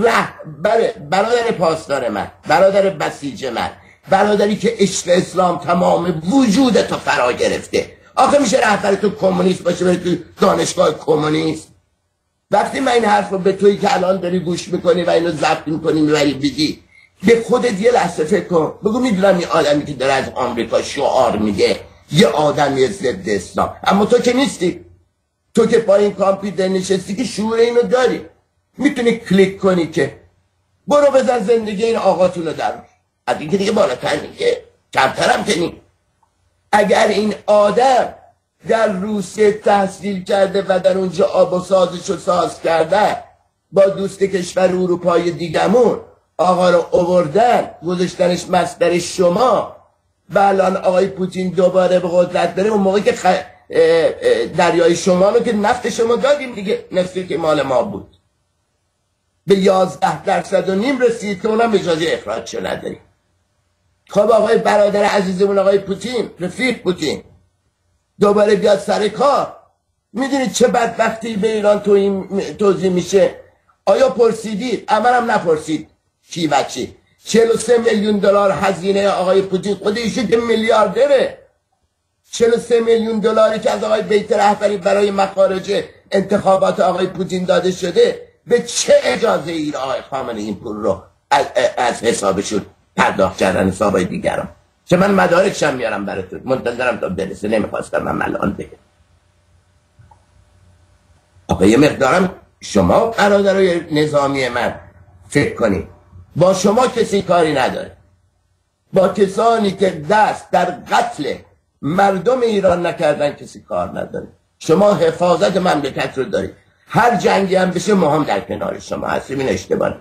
برادر پاسدار من، برادر بسیج من، برادری که عشق اسلام تمام وجودتو فرا گرفته، آخه میشه رهبر تو کمونیست باشه بری تو دانشگاه کمونیست؟ وقتی من این حرف رو به تویی که الان داری گوش میکنی و اینو ضبط میکنی میبری بگی، به خودت یه لحظه فکر کن، بگو میدونم این آدمی که داره از آمریکا شعار میده یه آدمی ضد اسلام، اما تو که نیستی. تو که با این کامپیوتر نشستی که شعور اینو داری، میتونی کلیک کنی که برو بزن زندگی این آقاتون رو در از این که دیگه بالاتر نیگه، کمترم که نی. اگر این آدم در روسیه تحصیل کرده و در اونجا آب و سازشو ساز کرده، با دوست کشور اروپای دیگمون آقا رو آوردن گذاشتنش مصدر شما و الان آقای پوتین دوباره به قدرت بره. اون موقع که دریای شمال رو که نفت شما دادیم دیگه، نفتی که مال ما بود به 11.5% رسید که اونم اجازه اخراجشو نداریم. خب آقای برادر عزیزمون آقای پوتین، رفیق پوتین، دوباره بیاد سر کار. میدونید چه بدبختی به ایران توضیح میشه؟ آیا پرسیدید؟ عمرم نپرسید چی و چی. 43 میلیون دلار هزینه آقای پوتین، خود ایشون که میلیاردره. 43 میلیون دلاری که از آقای بیت رهبری برای مخارج انتخابات آقای پوتین داده شده، به چه اجازه ای آقای خامنه این پول رو از حسابشون پرداخت کردن حسابای دیگران؟ چه من مدارکشم میارم براتون، منتظرم تا برسه، نمیخواستم من الان بگم. آقا یه مقدارم شما برادرای نظامی من فکر کنید، با شما کسی کاری نداره، با کسانی که دست در قتل مردم ایران نکردن کسی کار نداره. شما حفاظت مملکت رو دارید، هر جنگی هم بشه ما هم در کنار شما هستیم، این اشتباه.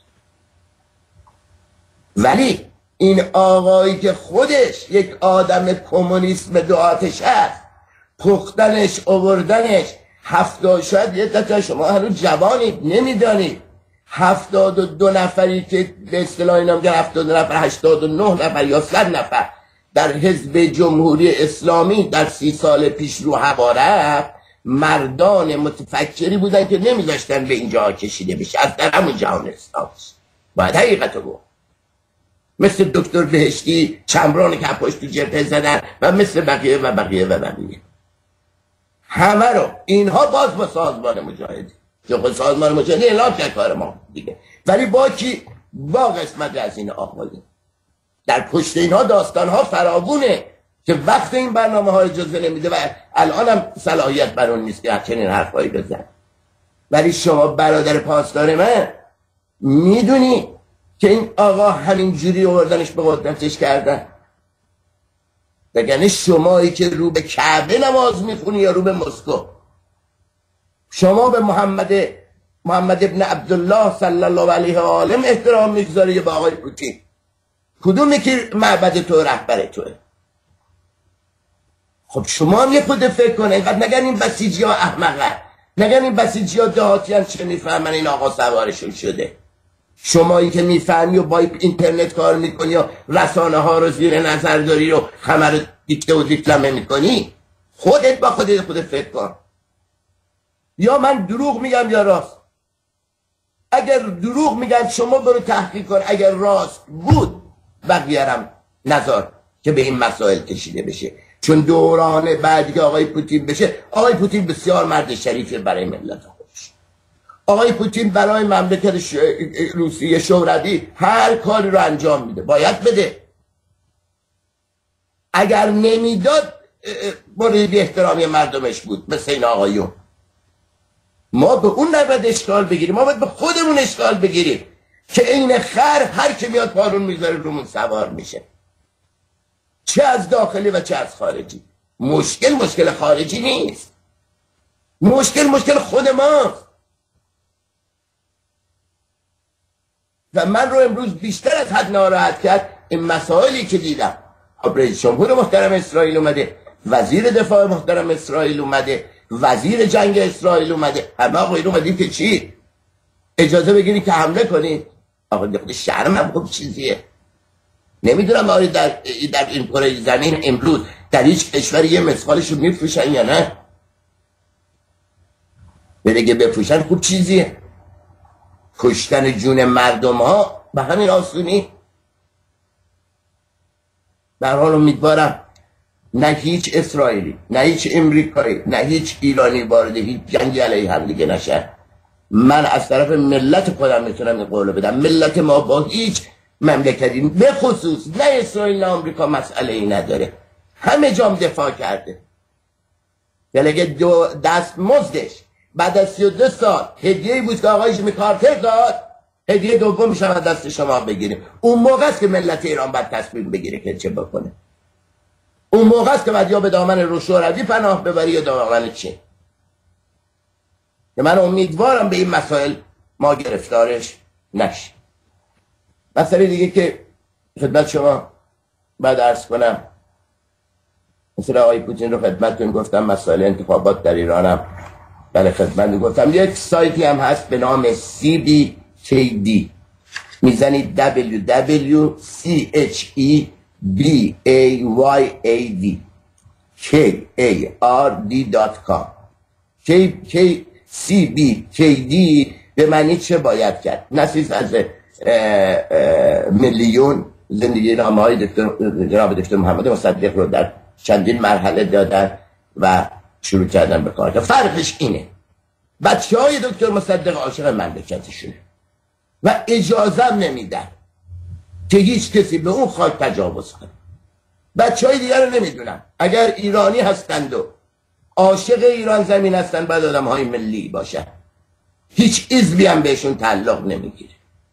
ولی این آقایی که خودش یک آدم کمونیسم دو آتش هست، پختنش آوردنش 70، شاید یه تا شما هنوز جوانید نمیدانید 72 نفری که به اصطلاح اینا میگن 72 نفر، 89 نفر یا 100 نفر در حزب جمهوری اسلامی در 30 سال پیش رو هوا رفت، مردان متفکری بودن که نمیذاشتن به اینجا کشیده بشه از در همون جهان اسلامی. باید حقیقت رو گفت. مثل دکتر بهشتی چمران کپاش تو جبهه زدن و مثل بقیه و بقیه و بقیه. همه رو اینها باز با سازمان مجاهدی، که سازمان مجاهدی اعلام کرد کار ما دیگه، ولی با کی؟ با قسمت از این آقایی. در پشت اینها داستان ها فراوونه که وقت این برنامه ها اجازه نمیده و الان هم صلاحیت بر اون نیست که چنین حرفایی بزن. ولی شما برادر پاسدار من میدونی که این آقا همین جوری آوردنش به قدرتش کردن. بگنه شمایی که رو به کعبه نماز میخونی یا رو به مسکو، شما به محمد ابن عبدالله صلی الله علیه و آله احترام میگذاری یا به آقای پوتین؟ کدومی که معبد تو رهبر توه؟ خب شما هم یه خود فکر کنه. اینقدر نگن این بسیجی ها احمقه، نگن این بسیجی ها دهاتی هم چه میفهمن این آقا سوارشون شده. شمایی که میفهمی و با اینترنت کار میکنی و رسانه ها رو زیر نظر داری رو همه رو دیکته و دیکلمه میکنی، خودت با خودت فکر کن. یا من دروغ میگم یا راست؟ اگر دروغ میگم شما برو تحقیق کن، اگر راست بود بقیه‌رم نذار که به این مسائل کشیده بشه. چون دوران بعدی که آقای پوتین بشه، آقای پوتین بسیار مرد شریفه برای ملت خودش. آقای پوتین برای مملکت روسیه شوروی هر کاری رو انجام میده، باید بده. اگر نمیداد مورد احترامی مردمش بود مثل این آقایون. ما به اون نباید اشکال بگیریم، ما باید به خودمون اشکال بگیریم که این خر هر که میاد پالون میذاره رومون سوار میشه، چه از داخلی و چه از خارجی. مشکل خارجی نیست، مشکل خود ماست. و من رو امروز بیشتر از حد ناراحت کرد این مسائلی که دیدم. رئیس جمهور محترم اسرائیل اومده، وزیر دفاع محترم اسرائیل اومده، وزیر جنگ اسرائیل اومده، همه آقای رو اومدیم که چی؟ اجازه بگیرید که حمله کنید. آقا خود شرم هم خوب چیزیه. نمیدونم آقای در این کره زمین امروز در هیچ کشوری یه مسخالش رو میفروشن یا نه؟ بگه بفروشن خوب چیزیه. کشتن جون مردم ها به همین آسونی. در حال امیدوارم نه هیچ اسرائیلی، نه هیچ امریکایی، نه هیچ ایرانی وارد هیچ جنگی علیه هم دیگه نشه. من از طرف ملت خودم میتونم این قولو بدم، ملت ما با هیچ مملکتی به خصوص نه اسرائیل نه آمریکا مسئله ای نداره، همه جام دفاع کرده. ولی دست مزدش بعد از 32 سال هدیه‌ای بود که آقای جیمی کارتر داد، هدیه دوم شما دست شما بگیریم. اون موقع است که ملت ایران باید تصمیم بگیره که چه بکنه. اون موقع است که باید یا به دامن روشوروی پناه ببری یا دامن چین. که من امیدوارم به این مسائل ما گرفتارش نشیم. مسئله دیگه که خدمت شما بعد عرض کنم، مثل آقای پوتین رو خدمتتون گفتم، مسائل انتخابات در ایرانم بله خدمتتون گفتم. یک سایتی هم هست به نام CBKD، میزنید www.CHEBAYAD.com. CBKD به معنی چه باید کرد؟ نصیص از میلیون زندگی نامه های جناب دکتر محمد مصدق رو در چندین مرحله دادن و شروع کردن به کار. فرقش اینه بچه های دکتر مصدق عاشق مملکتشونه و اجازه نمیدن که هیچ کسی به اون خاک تجاوز کنه. بچه های دیگر رو نمیدونم، اگر ایرانی هستند و عاشق ایران زمین هستند باید آدم های ملی باشن، هیچ عضوی هم بهشون تعلق نمیگیره.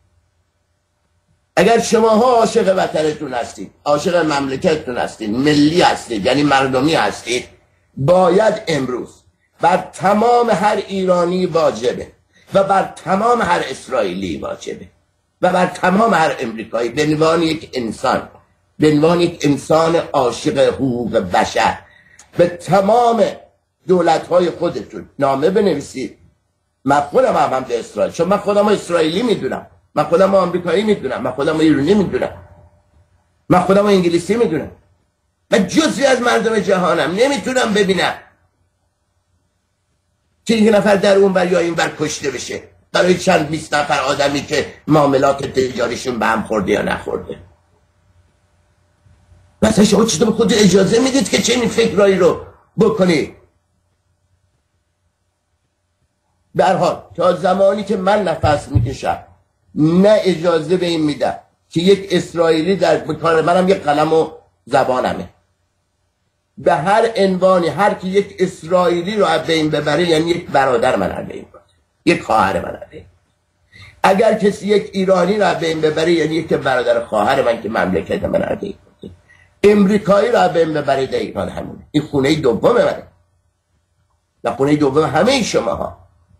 اگر شماها عاشق وطنتون هستید، عاشق مملکتتون هستید، ملی هستید، یعنی مردمی هستید، باید امروز بر تمام هر ایرانی واجبه و بر تمام هر اسرائیلی واجبه و بر تمام هر امریکایی به عنوان یک انسان، به عنوان یک انسان عاشق حقوق بشر، به تمام دولت‌های خودتون نامه بنویسید. من خودم هم به اسرائیل، چون من خودم اسرائیلی میدونم، من خودم آمریکایی میدونم، من خودم ایرانی میدونم، من خودم انگلیسی میدونم، من جزئی از مردم جهانم. نمیتونم ببینم که یک نفر در اون بر یا این بر کشته بشه برای چند 20 نفر آدمی که معاملات تجاریشون به هم خورده یا نخورده. مثلا شما چطور به خود اجازه میدید که چنین فکرایی رو بکنید؟ به هر حال تا زمانی که من نفس میکشم نه اجازه به این میدم که یک اسرائیلی در بکار منم یک قلم و زبانمه، به هر عنوانی هر کی یک اسرائیلی رو از بین ببره یعنی یک برادر من از بین ببره، یک خواهر من از بین. اگر کسی یک ایرانی رو از بین ببره یعنی یک برادر خواهر من که مملکت من از بین ببره. امریکایی رو از بین ببره در ایران همونه، این خونه دوم منه و خونه دوم همه شماها.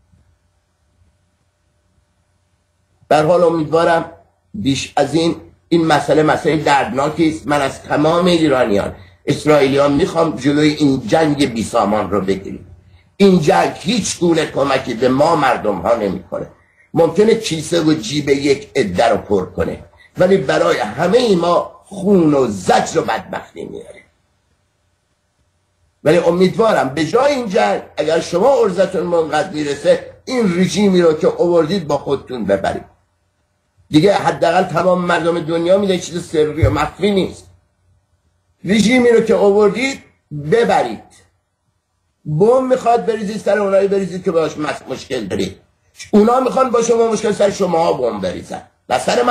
به هر حال امیدوارم بیش از این مسئله دردناکی است. من از تمام ایرانیان، اسرائیلیان میخوام جلوی این جنگ بیسامان رو بگیریم. این جنگ هیچ گونه کمکی به ما مردم ها نمیکنه. ممکنه کیسه و جیب یک عده رو پر کنه ولی برای همه ما خون و زجر و بدبختی میاره. ولی امیدوارم به جای این جنگ اگر شما عرضتون منقض میرسه این رژیمی رو که آوردید با خودتون ببرید. دیگه حداقل تمام مردم دنیا میده چیز سری و مخفی نیست. رژیمی رو که آوردید ببرید. بم میخواد بریزید سر اونایی بریزید که باش مشکل دارید. اونا میخوان با شما مشکل سر شما بم بریزن. نه سر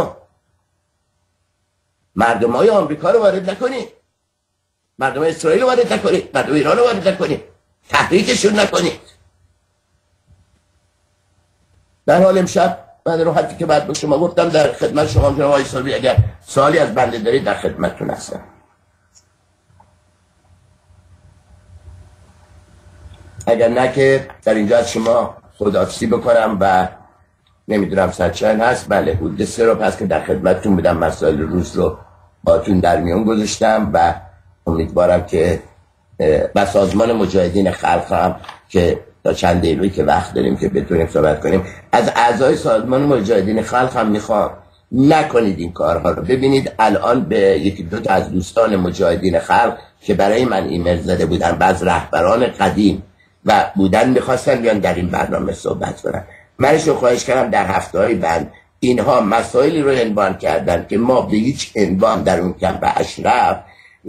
مردمای آمریکا رو وارد نکنید. مردم اسرائیل رو وارد نکنید. مردم ایران رو وارد نکنید. تحریکشون نکنید. در حال امشب من رو حرفی که بعد به شما گفتم در خدمت شما جناب آقای سالبی، اگر سوالی از بنده دارید در خدمتتون هستم. اگر نه که در اینجا از شما خداحافظی بکنم و نمیدونم ساعت چند هست. بله حدود 3 رو پس که در خدمتتون بودم مسائل روز رو باتون در میون گذاشتم و امیدوارم که با سازمان مجاهدین خلق هم که تا چند دقیقه که وقت داریم که بتونیم صحبت کنیم، از اعضای سازمان مجاهدین خلق هم میخوام نکنید این کارها رو. ببینید الان به یکی دو تا از دوستان مجاهدین خلق که برای من ایمیل زده بودن و از رهبران قدیم و بودن میخواستن بیان در این برنامه صحبت کنن. منشو خواهش کردم در هفته‌های بعد اینها مسائلی رو عنوان کردن که ما به هیچ عنوان در اون کمپ اشرف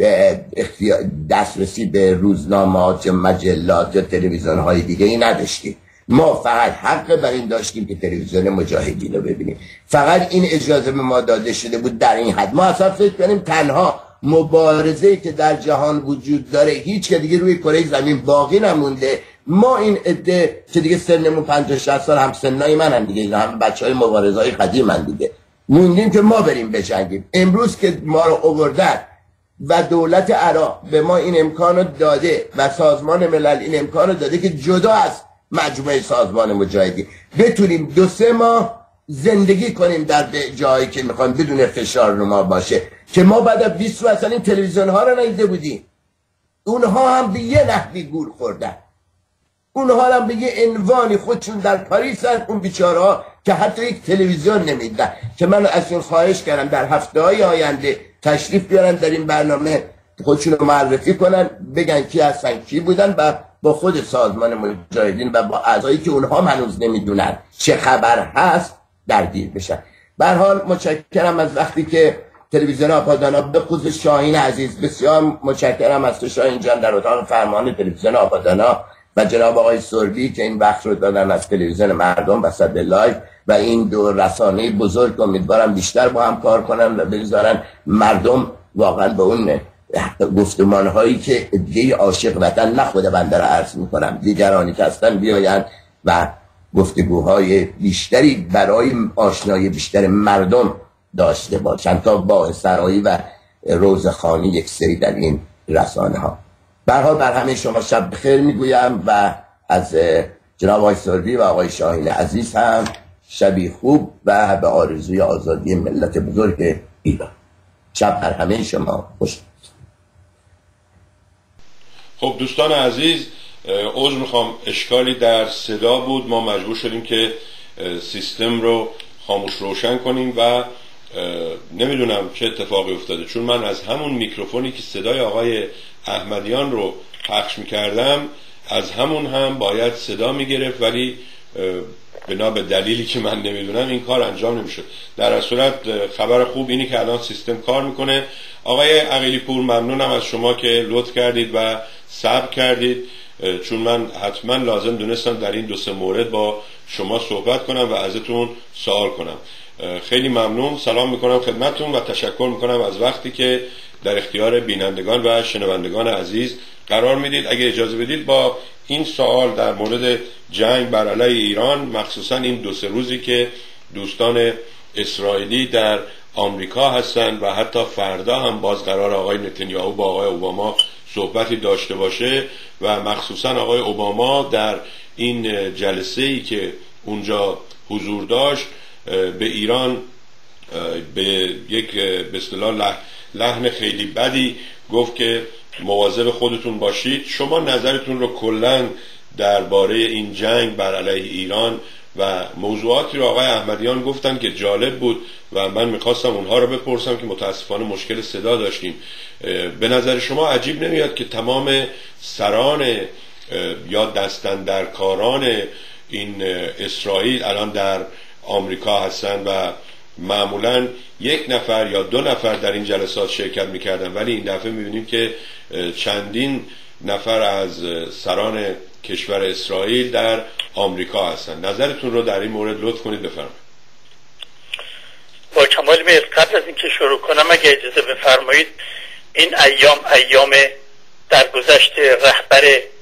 دسترسی به روزنامه‌ها یا مجلات یا تلویزیون های دیگه ای نداشتیم. ما فقط حق بر این داشتیم که تلویزیون مجاهدین رو ببینیم. فقط این اجازه به ما داده شده بود در این حد. ما اصلا فکر کنیم تنها مبارزه‌ای که در جهان وجود داره هیچ که دیگه روی کره زمین باقی نمونده. ما این عده که دیگه سنمون 50-60 سال هم سنای منن دیگه، هم بچهای مبارزهای قدیمن دیگه، موندیم که ما بریم بجنگیم. امروز که ما رو آوردن و دولت عراق به ما این امکانو داده و سازمان ملل این امکانو داده که جدا از مجموعه سازمان مجاهدین بتونیم 2-3 ماه زندگی کنیم در جایی که میخوایم بدون فشار رو ما باشه، که ما بعد از 20 روز اصلا این تلویزیون ها رو ندیده بودیم. اونها هم به یه نحوی گول خوردن، اونها هم به یه عنوانی خودشون در پاریس هست، اون بیچاره ها که حتی یک تلویزیون نمیدن. که من از اون خواهش کردم در هفته‌های آینده تشریف بیارن در این برنامه، خودشون رو معرفی کنن، بگن کی هستن، کی بودن و با خود سازمان مجاهدین و با اعضایی که اونها هنوز نمیدونن چه خبر هست درگیر بشن. به هر حال متشکرم از وقتی که تلویزیون آبادانا، به خصوص شاهین عزیز بسیار متشکرم از تو شاهین جان در اتاق فرمان تلویزیون آبادانا و جناب آقای سربی که این وقت رو دادن از تلویزیون مردم و صد لایو و این دو رسانه بزرگ. امیدوارم بیشتر با هم کار کنن و بگذارن مردم واقعا به اون گفتمان هایی که عده عاشق وطن، نه خود بنده را عرض میکنم، دیگرانی که هستن بیاین و گفتگوهای بیشتری برای آشنایی بیشتر مردم داشته باشن تا با سرایی و روزخوانی یک سری در این رسانه ها. به هر حال بر همه شما شب بخیر میگویم و از جناب آقای سربی و آقای شاهین عزیز هم شبی خوب و به آرزوی آزادی ملت بزرگ ایران. شب بر همه شما خوش. خب دوستان عزیز، عذر میخوام اشکالی در صدا بود، ما مجبور شدیم که سیستم رو خاموش روشن کنیم و نمیدونم چه اتفاقی افتاده، چون من از همون میکروفونی که صدای آقای احمدیان رو پخش میکردم از همون هم باید صدا میگرفت، ولی بنا به دلیلی که من نمیدونم این کار انجام نمیشد. در اصل صورت خبر خوب اینی که الان سیستم کار میکنه. آقای عقیلی پور ممنونم از شما که لطف کردید و صبر کردید، چون من حتما لازم دونستم در این 2-3 مورد با شما صحبت کنم و ازتون سوال کنم. خیلی ممنون، سلام میکنم خدمتتون و تشکر میکنم از وقتی که در اختیار بینندگان و شنوندگان عزیز قرار میدید. اگه اجازه بدید با این سوال در مورد جنگ بر علیه ایران، مخصوصا این 2-3 روزی که دوستان اسرائیلی در آمریکا هستن و حتی فردا هم باز قرار آقای نتانیاهو با آقای اوباما صحبتی داشته باشه و مخصوصا آقای اوباما در این جلسه‌ای که اونجا حضور داشت به ایران به یک به اصطلاح لحن خیلی بدی گفت که مواظب خودتون باشید. شما نظرتون رو کلاً درباره این جنگ بر علیه ایران و موضوعاتی رو آقای احمدیان گفتن که جالب بود و من میخواستم اونها رو بپرسم که متاسفانه مشکل صدا داشتیم. به نظر شما عجیب نمیاد که تمام سران یا دستاندرکاران این اسرائیل الان در آمریکا هستن و معمولا 1 نفر یا 2 نفر در این جلسات شرکت میکردن، ولی این دفعه میبینیم که چندین نفر از سران کشور اسرائیل در آمریکا هستن. نظرتون رو در این مورد لطف کنید بفرمایید. با کمال میل، قبل از اینکه شروع کنم اگه اجازه بفرمایید، این ایام در گذشت رهبر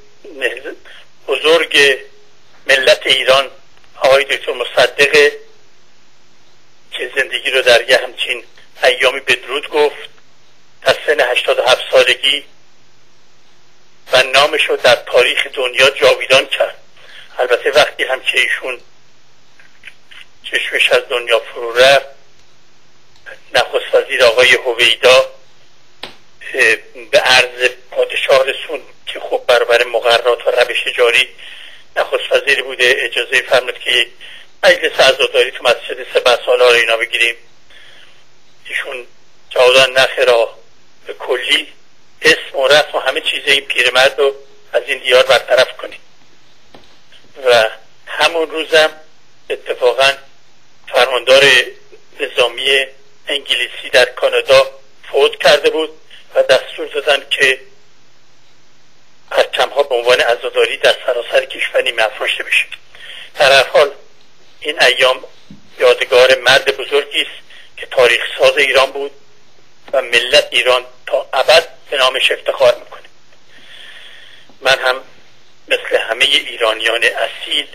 بزرگ ملت ایران آقای دکتر مصدق که زندگی رو در یه همچین ایامی بدرود گفت در سن 87 سالگی و نامش رو در تاریخ دنیا جاویدان کرد. البته وقتی هم که ایشون چشمش از دنیا فرو رفت، نخست وزیر آقای هویدا به عرض پادشاه رسوند که خب برابر مقررات و روش جاری نخست وزیر بوده، اجازه فرمود که یک مجلس عزاداری تو مسجد 3 سالار اینا بگیریم. ایشون جوادان نخرا به کلی اسم و رسم و همه چیز این پیرمرد رو از این دیار برطرف کنیم. و همون روزم اتفاقا فرماندار نظامی انگلیسی در کانادا فوت کرده بود و دستور دادن که پرچم‌ها به عنوان عزاداری در سراسر کشور نیمه افراشته بشه. در هر حال این ایام یادگار مرد بزرگی است که تاریخ ساز ایران بود و ملت ایران تا ابد به نامش افتخار میکنه. من هم مثل همه ایرانیان اصیل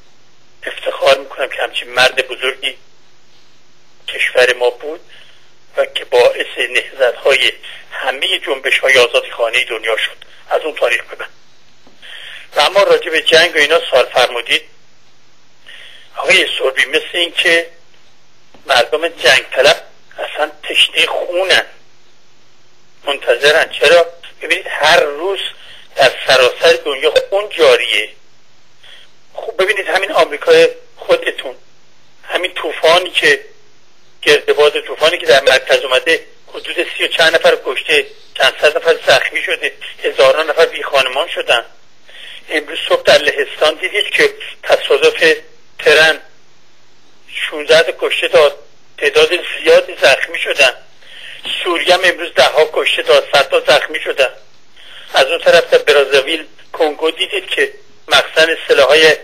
افتخار میکنم که همچین مرد بزرگی کشور ما بود و که باعث نهضت‌های همه جنبش‌های آزادیخواهانه دنیا شد از اون تاریخ به بعد. و اما راجع به جنگ و اینا سوال فرمودید آقای سربی، مثل این که مردم جنگ طلب اصلا تشنه خونن، منتظرن. چرا؟ ببینید هر روز در سراسر دنیا خون جاریه. خب ببینید همین آمریکای خودتون، همین طوفانی که گردباد طوفانی که در مرکز اومده حدود 30 و چند نفر کشته، چند صد نفر زخمی شده، هزاران نفر بی خانمان شدن. امروز صبح در لهستان دیدید که تصادف ترن 16 کشته داد، تعداد زیادی زخمی شدن. سوریه هم امروز 10 کشته داد، 100 زخمی شدن. از اون طرف در برازیل کنگو دیدید که مخزن سلاح‌های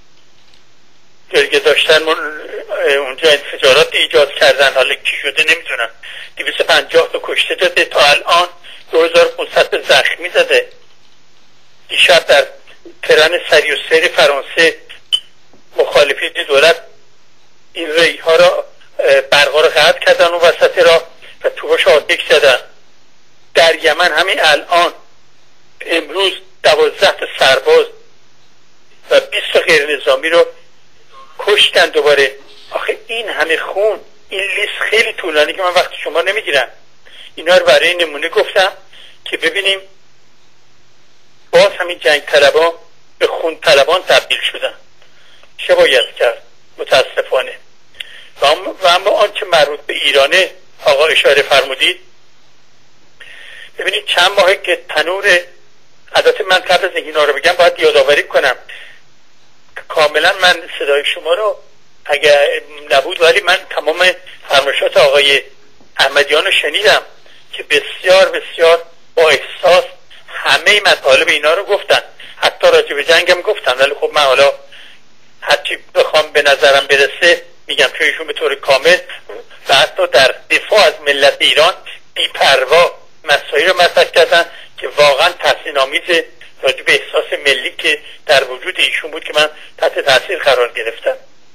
جرگه داشتن اونجا انفجارات ایجاد کردن، حالا کی شده نمیدونم. 250 کشته داده، تا الان 2500 زخمی زده. دیشب در ترن سری و سیر فرانسه مخالفین دولت این ری ها را برقا را قطع کردن و وسط را و توباش آتش زدن. در یمن همین الان امروز 12 سرباز و 20 غیر نظامی رو کشتن دوباره. آخه این همه خون، این لیست خیلی طولانی که من وقت شما نمیگیرم. اینا رو برای نمونه گفتم که ببینیم باز همین جنگ طلبان به خون طلبان تبدیل شدن. چه باید کرد؟ متاسفانه. و اما آنچه مربوط به ایرانه آقا اشاره فرمودید، ببینید چند ماهه که تنور، البته من قبل از اینا رو بگم باید یادآوری کنم کاملا من صدای شما رو اگر نبود، ولی من تمام فرمایشات آقای احمدیان رو شنیدم که بسیار بسیار با احساس همه مطالب اینا رو گفتن، حتی راجع به جنگ هم گفتن. ولی خب من حالا هرچی بخوام به نظرم برسه میگم که ایشون به طور کامل و حتی در دفاع از ملت ایران بی‌پروا مسائلی رو مطرح کردن که واقعا تحسین‌آمیز راجع به احساس ملی که در وجود ایشون بود که من تحت تاثیر قرار گرفتم.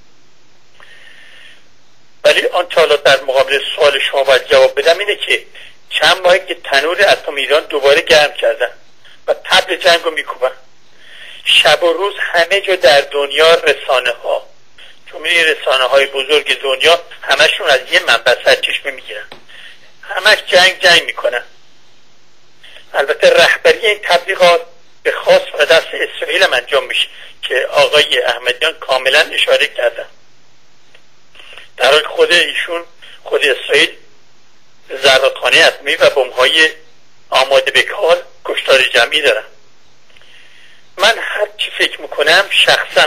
ولی آنچه حالا در مقابل سوال شما باید جواب بدم اینه که چند ماهی که تنور اتم ایران دوباره گرم کردن و طبل جنگ رو میکوبن. شب و روز همه جا در دنیا رسانه ها، جمعی رسانه های بزرگ دنیا همشون از یه منبع سرچشمه میگیرن، همش جنگ میکنن. البته رهبری این تبلیغات به خاص و دست اسرائیل هم انجام میشه که آقای احمدیان کاملا اشاره کردن. در حال خود ایشون، خود اسرائیل زرادخانه اتمی و بمب‌های آماده به کار کشتار جمعی دارن. من هر چی فکر میکنم شخصا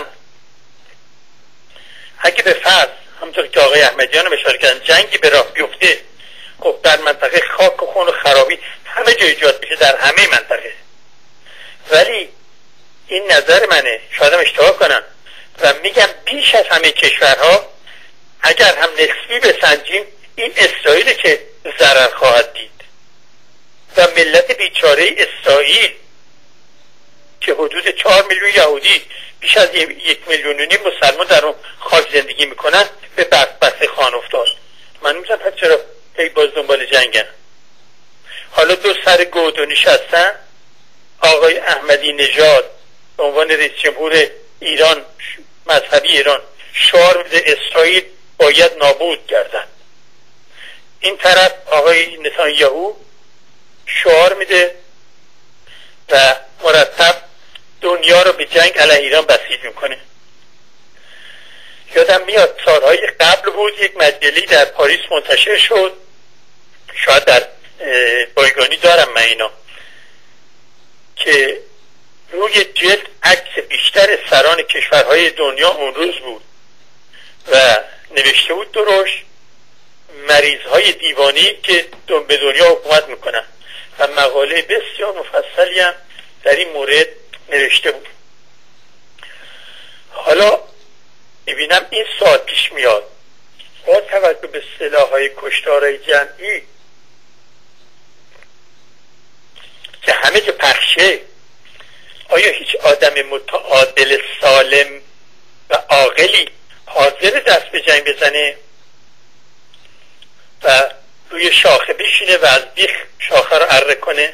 اگه به فرض همونطور که آقای احمدیان اشاره کردن جنگی به راه بیفته، خب در منطقه خاک و خون و خرابی همه جا ایجاد میشه، در همه منطقه. ولی این نظر منه، شاید هم اشتباه کنم و میگم بیش از همه کشورها اگر هم نسبی بسنجیم این اسرائیل که ضرر خواهد دید و ملت بیچاره اسرائیل که حدود 4 میلیون یهودی، بیش از 1.5 میلیون مسلمان در اون خاک زندگی میکنن به بدبختی خواهند افتاد. من میگم پس چرا هی باز دنبال جنگن؟ حالا دو سر گود و نشستن. آقای احمدی نژاد به عنوان رئیس جمهور ایران، مذهبی ایران، شعار میده اسرائیل باید نابود گردن. این طرف آقای نتانیاهو شعار میده و مرتب دنیا رو به جنگ علیه ایران بسیج میکنه. یادم میاد سالهای قبل بود یک مجله در پاریس منتشر شد، شاید در بایگانی دارم من اینا، که روی جلد عکس بیشتر سران کشورهای دنیا اون روز بود و نوشته بود دروش مریضهای دیوانی که به دنیا حکومت میکنن و مقاله بسیار مفصلی هم در این مورد نوشته بود. حالا میبینم این سوال پیش میاد، با توجه به سلاح‌های کشتارهای جمعی که همه جا پخشه، آیا هیچ آدم متعادل سالم و عاقلی حاضر دست به جنگ بزنه؟ و روی شاخه بشینه و از بیخ شاخه رو اره کنه؟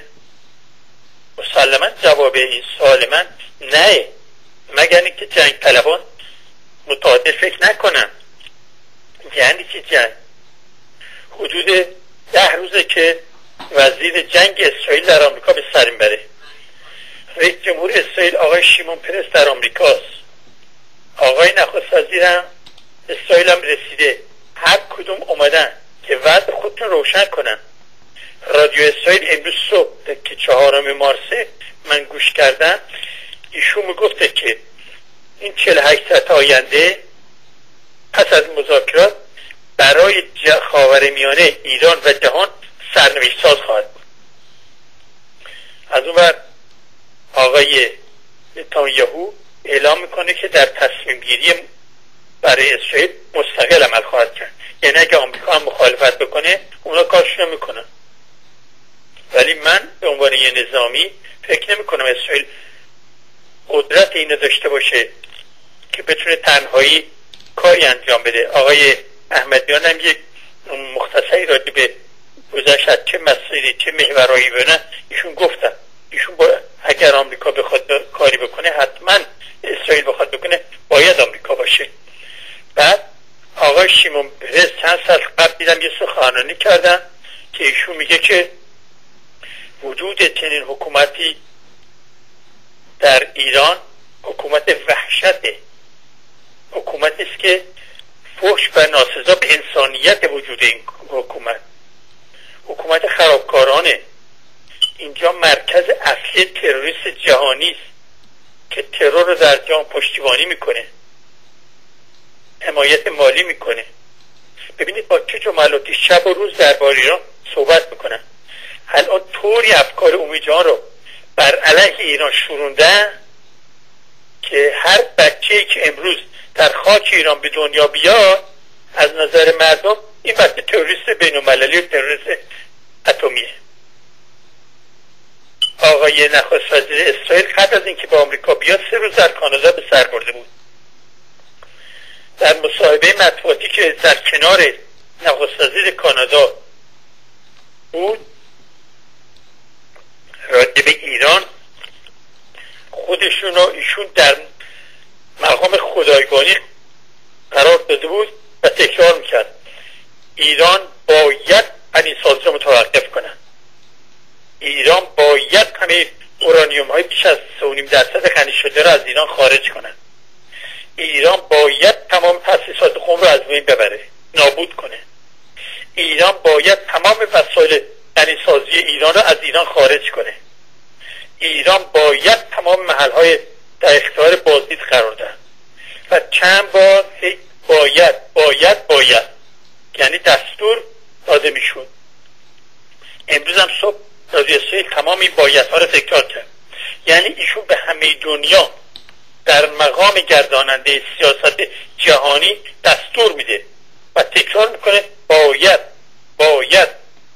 مسلما جواب این سوال من نه، مگر اینکه جنگ طلبان متعادل فکر نکنن. یعنی که جنگ حدود 10 روزه که وزیر جنگ اسرائیل در آمریکا به سر میبره. رئیس جمهور اسرائیل آقای شیمون پرس در آمریکاست، آقای نخست وزیر هم اسرائیل هم رسیده، هر کدوم اومدن که وضع خودتون روشن کنن. رادیو اسرائیل امروز صبح که 4 مارسه من گوش کردم، ایشون میگفته که این 48 ساعت آینده پس از مذاکرات برای خاورمیانه، ایران و جهان سرنوشت ساز خواهد بود. از اون ور آقای نتانیاهو اعلام میکنه که در تصمیم گیری برای اسرائیل مستقل عمل خواهد کرد. یعنی اگه آمریکا هم مخالفت بکنه اونا کارشون میکنن. ولی من به عنوان یه نظامی فکر نمی کنم اسرائیل قدرت اینو داشته باشه که بتونه تنهایی کاری انجام بده. آقای احمدیان هم یک مختصری راجع به گذشت چه مسئله چه محورایی بنا ایشون گفتن. ایشون اگر آمریکا بخواد کاری بکنه، حتما اسرائیل بخواد بکنه، باید آمریکا باشه. بعد آقای شیمون پرس چند سال قبل دیدم یه سخنرانی کردن که ایشون میگه که وجود چنین حکومتی در ایران حکومت وحشته، حکومتی است که فحش و ناسزا به انسانیت وجود این حکومت خرابکارانه. اینجا مرکز اصلی تروریست جهانی است که ترور رو در جهان پشتیبانی میکنه، حمایت مالی میکنه. ببینید با چه جملاتی شب و روز درباره ایران صحبت میکنن. الان طوری افکار عمومی جهان رو بر علیه ایران شوروندن که هر بچه‌ای که امروز در خاک ایران به دنیا بیاد از نظر مردم این بچه تروریست بین‌المللی و تروریست اتمیه. آقای نخست وزیر اسرائیل قبل از اینکه به آمریکا بیاد 3 روز در کانادا به سر برده بود. در مصاحبه مطبوعاتی که در کنار نخست وزیر کانادا بود راجع به ایران، خودشون رو ایشون در مقام خدایگانی قرار داده بود و تکرار میکرد ایران باید غنیسازی رو متوقف کنه، ایران باید همه اورانیوم های بیش از 3.5% غنی شده رو از ایران خارج کنه، ایران باید تمام تأسیسات خون رو از بین ببره، نابود کنه، ایران باید تمام وسایل غنیسازی ایران رو از ایران خارج کنه، ایران باید تمام محل‌های در اختیار بازدید قرار دهد و چند بار باید یعنی دستور داده میشد. امروز هم صبح رادیو اسرائیل تمام این بایدها رو تکرار کرد. یعنی ایشون به همه دنیا در مقام گرداننده سیاست جهانی دستور میده و تکرار میکنه باید.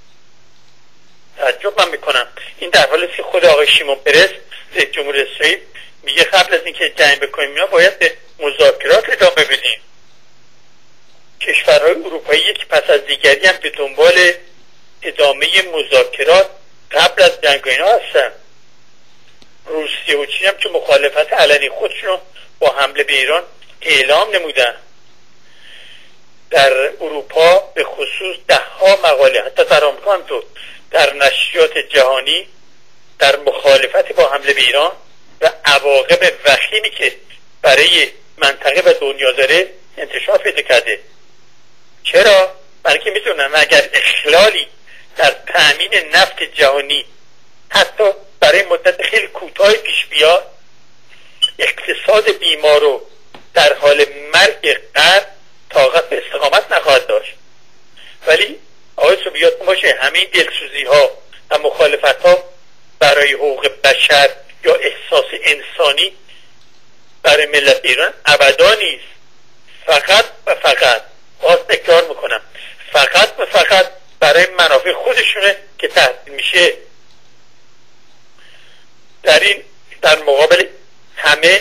تعجب من میکنم این در حالی که خود آقای شیمون پرس رئیس جمهور اسرائیل میگه قبل از اینکه جنگ بکنیم اینا باید به مذاکرات ادامه بدیم. کشورهای اروپایی که پس از دیگری هم به دنبال ادامه مذاکرات قبل از جنگ اینا هستن. روسیه و چین هم که مخالفت علنی خودشون با حمله به ایران اعلام نمودن. در اروپا به خصوص 10 مقاله، حتی در آمریکا هم تو در نشریات جهانی در مخالفت با حمله به ایران و عواقب وخیمی که برای منطقه و دنیا داره انتشار پیدا کرده. چرا؟ برای که میدونن اگر اخلالی در تأمین نفت جهانی حتی برای مدت خیلی کوتاه پیش بیاد، اقتصاد بیمار رو در حال مرگ غرب طاقت به استقامت نخواهد داشت. ولی آقای سوبیات باشه همین دلسوزی ها و مخالفت ها برای حقوق بشر یا احساس انسانی برای ملت ایران ابدا نیست. فقط و فقط باز تکرار میکنم فقط و فقط برای منافع خودشونه که تهدید میشه. در مقابل همه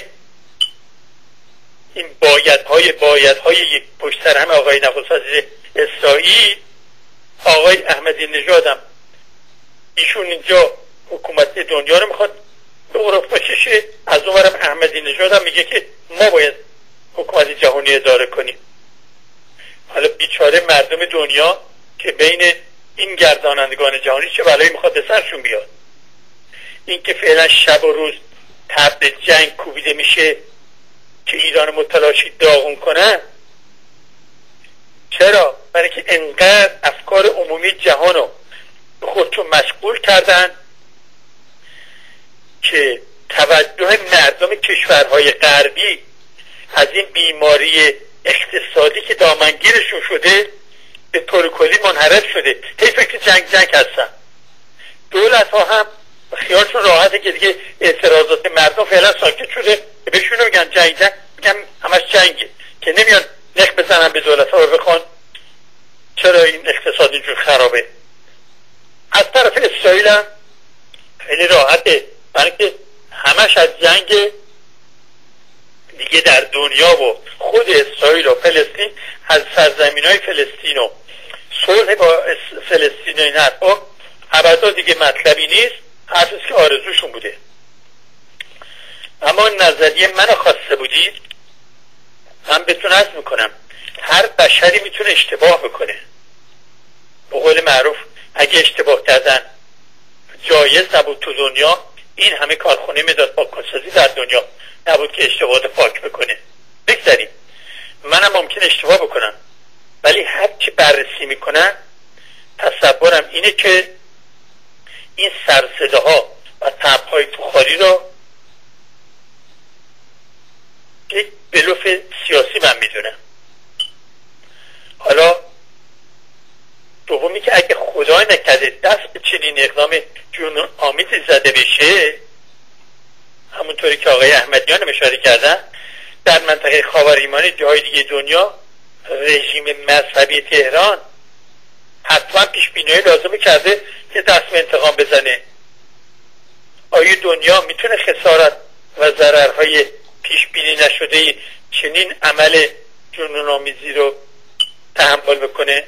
این بایدهای یک پشت سر همه آقای نخست وزیر اسرائیل آقای احمدی نژادم ایشون اینجا حکومت دنیا رو میخواد به اروپا بکشه، از اونورم احمدی نژادم میگه که ما باید حکومت جهانی اداره کنیم. حالا بیچاره مردم دنیا که بین این گردانندگان جهانی چه بلایی میخواد به سرشون بیاد. این که فعلا شب و روز تبل جنگ کوبیده میشه که ایران متلاشی داغون کنن. چرا؟ برای که انقدر افکار عمومی جهان رو به خودشون مشغول کردن که توجه مردم کشورهای غربی از این بیماری اقتصادی که دامنگیرشون شده به طور کلی منحرف شده. هی فکر جنگ هستن. دولت ها هم خیالشون راحته که دیگه اعتراضات مردم فعلا ساکت شده، بهشون میگن جنگ میگن همش جنگه، که نمیان نخ بزنن به دولت ها رو بخوان چرا این اقتصاد اینجور خرابه. از طرف اسرائیل هم خیلی راحته، برای که همش از جنگ دیگه در دنیا و خود اسرائیل و فلسطین، از سرزمین‌های فلسطین و صلح با فلسطین و این حرفا ابدا دیگه مطلبی نیست، حرفی که آرزوشون بوده. اما نظریه منو خواسته بودید، من بهتون عرض میکنم هر بشری میتونه اشتباه بکنه. به قول معروف اگه اشتباه کردن جایز نبود تو دنیا، این همه کارخونه مداد پاکسازی در دنیا نبود که اشتباه پاک بکنه. بگذاریم منم ممکن اشتباه بکنم، ولی هر چی بررسی میکنم تصورم اینه که این سرصداها و تبهای توخالی رو یک بلوف سیاسی من میدونم. حالا دومی که اگه خدای نکرده دست به چنین اقدام جنون آمیزی زده بشه، همونطوری که آقای احمدیان هم اشاره کردن، در منطقه خاورمیانه جای دیگه دنیا رژیم مذهبی تهران حتما پیش بینی لازمی کرده که دست به انتقام بزنه. آیا دنیا میتونه خسارت و ضررهای پیش بینی نشده چنین عمل جنون آمیزی رو تحمل بکنه؟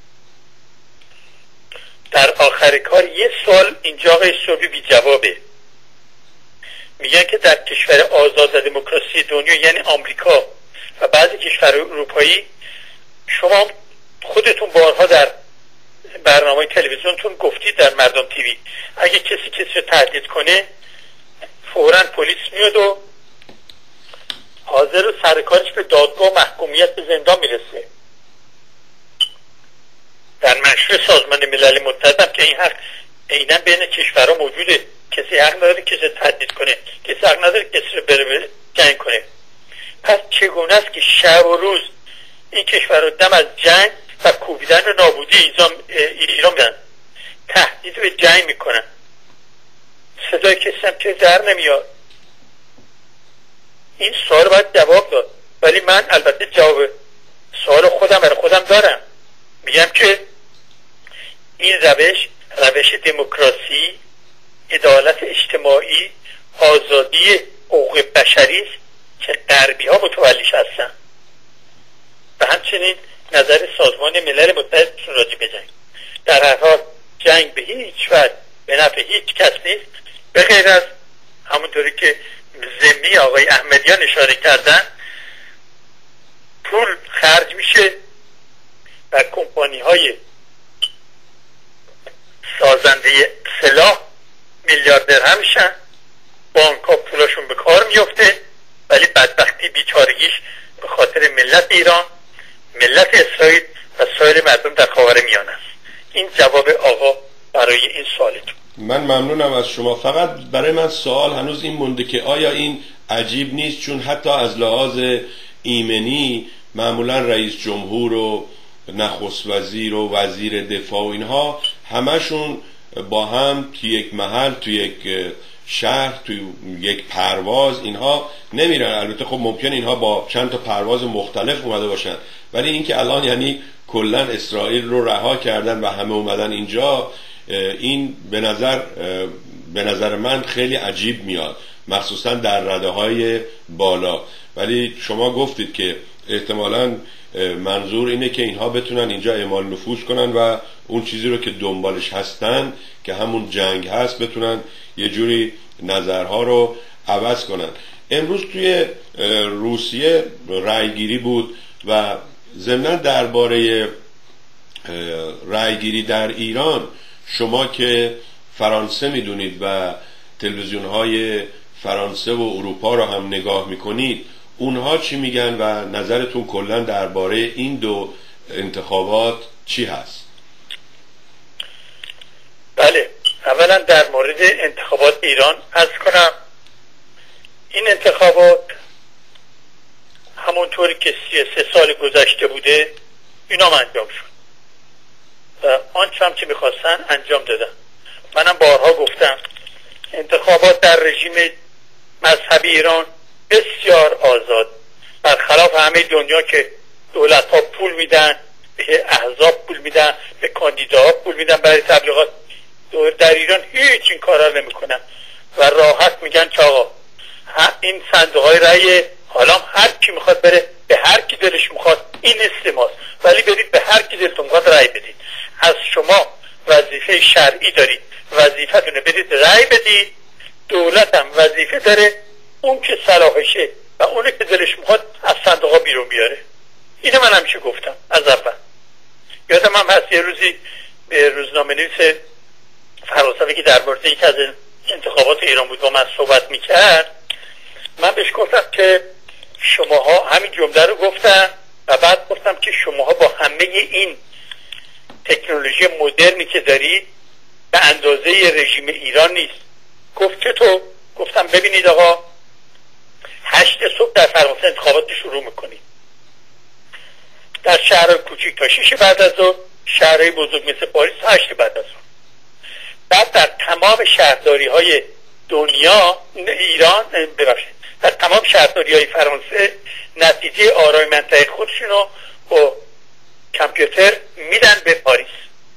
در آخر کار یه سوال اینجا آقای صبحی بی جوابه. میگن که در کشور آزاد و دموکراسی دنیا یعنی آمریکا و بعضی کشور اروپایی، شما خودتون بارها در برنامه تلویزیونتون گفتید در مردم تیوی، اگه کسی رو تهدید کنه فوراً پلیس میاد و حاضر سر کارش به دادگاه و محکومیت به زندان میرسه. در منشور سازمان ملل متحد هم که این حق عیناً بین کشورها موجوده، کسی حق نداره کسی تهدید کنه، کسی حق نداره کسی رو بره جنگ کنه. پس چگونه است که شب و روز این کشورها دم از جنگ و کوبیدن و نابودی ایران میدن، تهدید به جنگ میکنن، صدای کسی هم که در نمیاد؟ این سوال باید جواب داد. ولی من البته جواب سوال خودم برای خودم دارم. میگم که این روش دموکراسی، عدالت اجتماعی، آزادی حقوق بشری است که غربی ها متولیش هستن و همچنین نظر سازمان ملل متحد راجع به جنگ. در هر حال جنگ به هیچ وجه به نفع هیچ کس نیست، به غیر از همونطوری که ضمنی آقای احمدیان اشاره کردن، پول خرج میشه و کمپانی های سازنده سلاح میلیاردر میشن، بانک ها پولاشون به کار میفته، ولی بدبختی بیچارگیش به خاطر ملت ایران، ملت اسرائیل و سایر مردم در خاورمیانه است. این جواب آقا برای این سوالتون. من ممنونم از شما. فقط برای من سوال هنوز این مونده که آیا این عجیب نیست؟ چون حتی از لحاظ ایمنی معمولا رئیس جمهور و نخست وزیر و وزیر دفاع و اینها همشون با هم توی یک محل، توی یک شهر، توی یک پرواز اینها نمیرن. البته خب ممکن اینها با چند تا پرواز مختلف اومده باشن، ولی اینکه الان یعنی کلا اسرائیل رو رها کردن و همه اومدن اینجا، این به نظر من خیلی عجیب میاد، مخصوصا در رده‌های بالا. ولی شما گفتید که احتمالاً منظور اینه که اینها بتونن اینجا اعمال نفوذ کنن و اون چیزی رو که دنبالش هستن که همون جنگ هست بتونن یه جوری نظرها رو عوض کنن. امروز توی روسیه رأیگیری بود و ضمناً درباره رأیگیری در ایران شما که فرانسه میدونید و تلویزیون‌های فرانسه و اروپا رو هم نگاه میکنید، اونها چی میگن و نظرتون کلا درباره این دو انتخابات چی هست؟ بله، اولا در مورد انتخابات ایران عرض کنم این انتخابات همونطوری که 33 سال گذشته بوده اینا انجام شد و آنچه هم که میخواستن انجام دادن. منم بارها گفتم انتخابات در رژیم مذهبی ایران بسیار آزاد، برخلاف همه دنیا که دولت ها پول میدن، به احزاب پول میدن، به کاندیداها پول میدن برای تبلیغات. در ایران هیچ این کارا نمیکنن و راحت میگن که آقا این صندوق های رأی حالا هر کی میخواد بره به هر کی دلش میخواد، این لیست ماست، ولی برید به هر کی دلتون میخواد رأی بدید. از شما وظیفه شرعی دارید، وظیفتونه برید رأی بدید. دولت هم وظیفه داره اون که صلاحشه و اون که دلش میخواد از صندوق ها بیرون بیاره. اینو من همیشه گفتم از اول. یادم هم هست یه روزی به روزنامه نویس فرانسوی که در مورد یکی از انتخابات ایران بود و من صحبت میکرد، من بهش گفتم که شماها همین جمله رو گفتم و بعد گفتم که شماها با همه این تکنولوژی مدرنی که دارید به اندازه رژیم ایران نیست. گفت چطور؟ گفتم ببینید آقا 8 صبح در فرانسه انتخابات شروع میکنید، در شهرهای کوچیک تا 6 بعد از ظهر، شهرهای بزرگ مثل پاریس 8 بعد از ظهر. بعد در تمام شهرداری های دنیا ایران ببخشید در تمام شهرداری های فرانسه نتیجه آرای منطقه خودشون رو با کامپیوتر میدن به پاریس.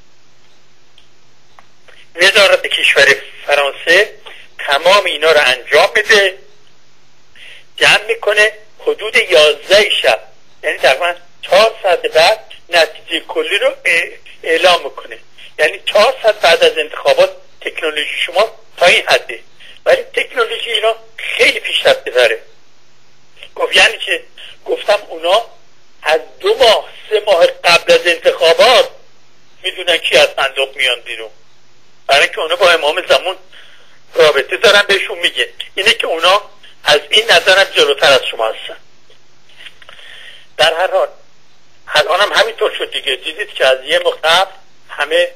وزارت کشور فرانسه تمام اینا رو انجام میده، جمع میکنه، حدود 11 شب یعنی تقریبا 4 ساعت بعد نتیجه کلی رو اعلام میکنه. یعنی 4 ساعت بعد از انتخابات تکنولوژی شما تا این حده، ولی تکنولوژی اینا خیلی پیشرفته داره. گفت یعنی که گفتم اونا از 2 ماه 3 ماه قبل از انتخابات میدونن کی از صندوق میان بیرون، برای اینکه اونا با امام زمان رابطه دارن. بهشون میگه اینه که اونا از این نظرم جلوتر از شما هستن. در هر حال الان هم همینطور شد دیگه. دیدید که از یه مقطع همه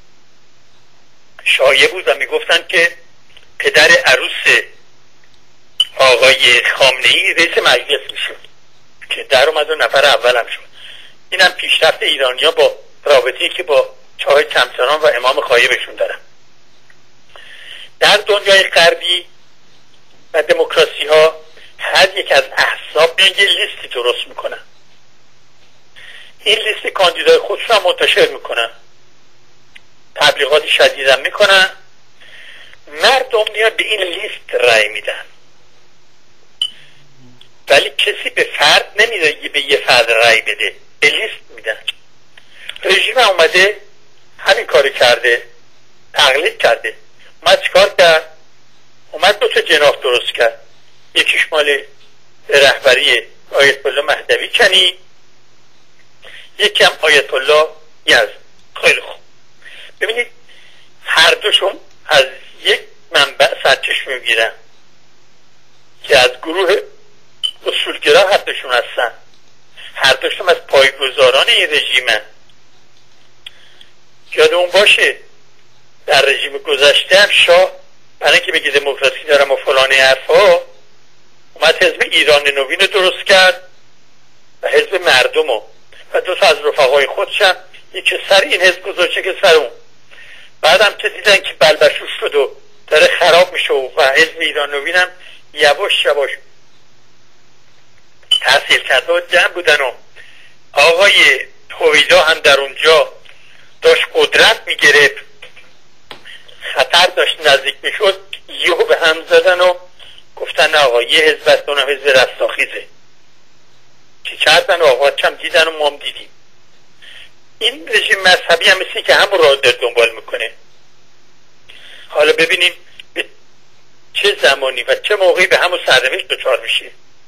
شایعه بود و میگفتن که پدر عروس آقای خامنه‌ای رئیس مجلس میشد که در اومد و نفر اول هم شد. اینم پیشرفت ایرانیا با رابطه‌ای که با چاه کمسران و امام خایبشون دارن. در دنیای غربی و دموکراسی ها هر یک از احزاب یه لیستی درست میکنن، این لیست کاندیدای خودشون هم منتشر میکنن، تبلیغات شدیدم میکنن، مردم میان به این لیست رأی میدن، ولی کسی به فرد نمیده به یه فرد رأی بده، به لیست میدن. رژیم اومده همین کاری کرده، تقلید کرده. اومد چیکار کرد؟ اومد 2 تا جناح درست کرد، یکیش مال رهبری آیت الله مهدوی کنی، یکی هم آیت الله یزد. خیلی خوب، ببینید هر دوشون از یک منبع سرچشمه میگیرن که از گروه اصولگرا هر دوشون هستن، هر دوشون از پایه‌گذاران این رژیمن. یادمون باشه در رژیم گذشته هم شاه برای اینکه بگه دموکراسی دارم و فلان حرفا، اومد حزب ایران نوین رو درست کرد و حزب مردم و 2 تا از رفقای خودش هم یکی سر این حزب گذاشته که سر اون. بعدم که دیدن که بلبشوش شد و داره خراب میشه و حزب ایران نوین هم یواش یواش تحصیل کرده و جمع بودن و آقای هویدا هم در اونجا داشت قدرت میگرفت، خطر داشت نزدیک میشد، یهو به هم زدن و گفتن نه آقا یه حزب است، اونم حزب رستاخیزه که کردن و آقا هم دیدن و ما هم دیدیم. این رژیم مذهبی هم مثل که همون راه در دنبال میکنه. حالا ببینیم به چه زمانی و چه موقعی به همون سرنوشت دچار میشه.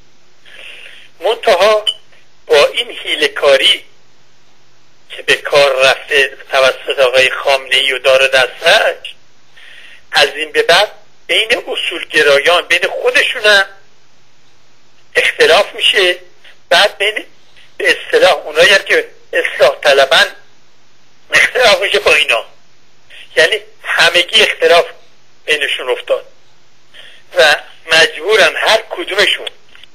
منتها با این حیله‌کاری که به کار رفته توسط آقای خامنه‌ای و دار دستش، از این به بعد بین اصولگرایان بین خودشون هم اختلاف میشه. بعد بین به اصطلاح اونایی هم که اصلاح طلبن اختلاف میشه با اینا، یعنی همگی اختلاف بینشون افتاد و مجبورن هر کدومشون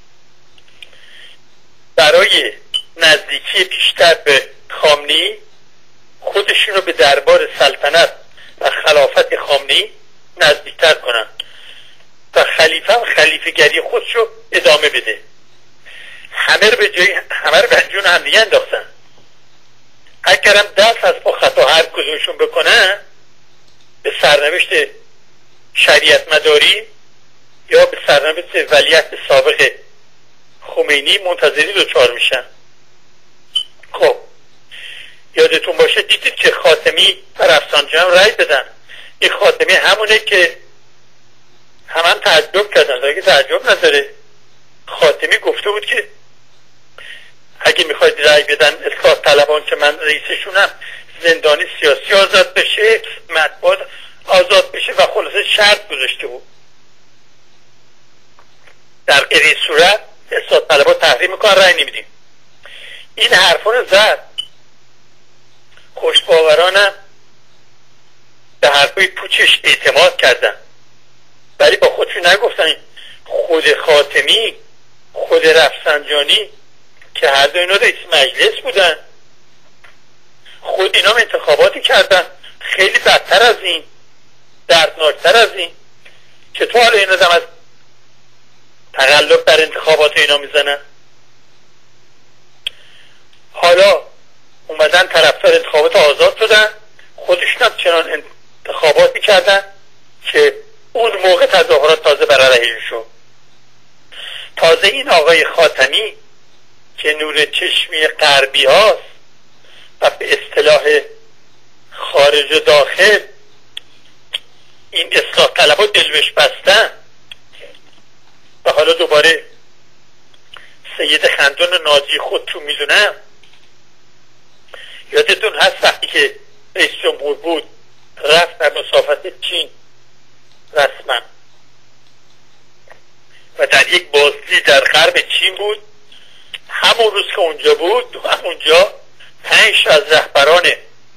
برای نزدیکی بیشتر به خامنه‌ای خودشون رو به دربار سلطنت و خلافت خامنه‌ای نزدیکتر کنن و خلیفه هم خلیفه‌گری خودش رو ادامه بده. همه رو به جون هم دیگه انداختن. اگرم دست از پا خطا هر کدومشون بکنن به سرنوشت شریعت مداری یا به سرنوشت ولیعهد سابق خمینی منتظری دچار میشن. خب یادتون باشه دیدید که خاتمی و رفسنجانی رأی بدن. این خاتمی همونه که هم تعجب کردن، اگه تعجب نداره. خاتمی گفته بود که اگه میخواید رأی بدن اصلاح طلبان که من رئیسشونم، زندانی سیاسی آزاد بشه، مطبوعات آزاد بشه و خلاصه شرط گذاشته بود در غیر صورت اصلاح طلبان تحریم میکنن، رأی نمیدیم. این حرفا رو زد. خوشباورانم به حرفای پوچش اعتماد کردن، ولی با خودشون نگفتن. خود خاتمی، خود رفسنجانی که هر دو اینا رئیس مجلس بودن، خود اینا انتخاباتی کردن خیلی بدتر از این، دردناکتر از این، که تو حالا اینا دم از تقلب بر انتخابات اینا میزنن. حالا اومدن طرفدار انتخابات آزاد شدن، خودشون هم چنان انتخاباتی کردن که اون موقع تظاهرات تازه برای شد. تازه این آقای خاتمی که نور چشمی غربی هاست و به اصطلاح خارج و داخل این اصلاح طلبها دلبش بستن و حالا دوباره سید خندون نازی خودتون میدونم. یادتون هست وقتی که رئیس جمهور بود رفت در مسافت چین رسما و در یک بازدید در غرب چین بود. همون روز که اونجا بود، همونجا 5 از رهبران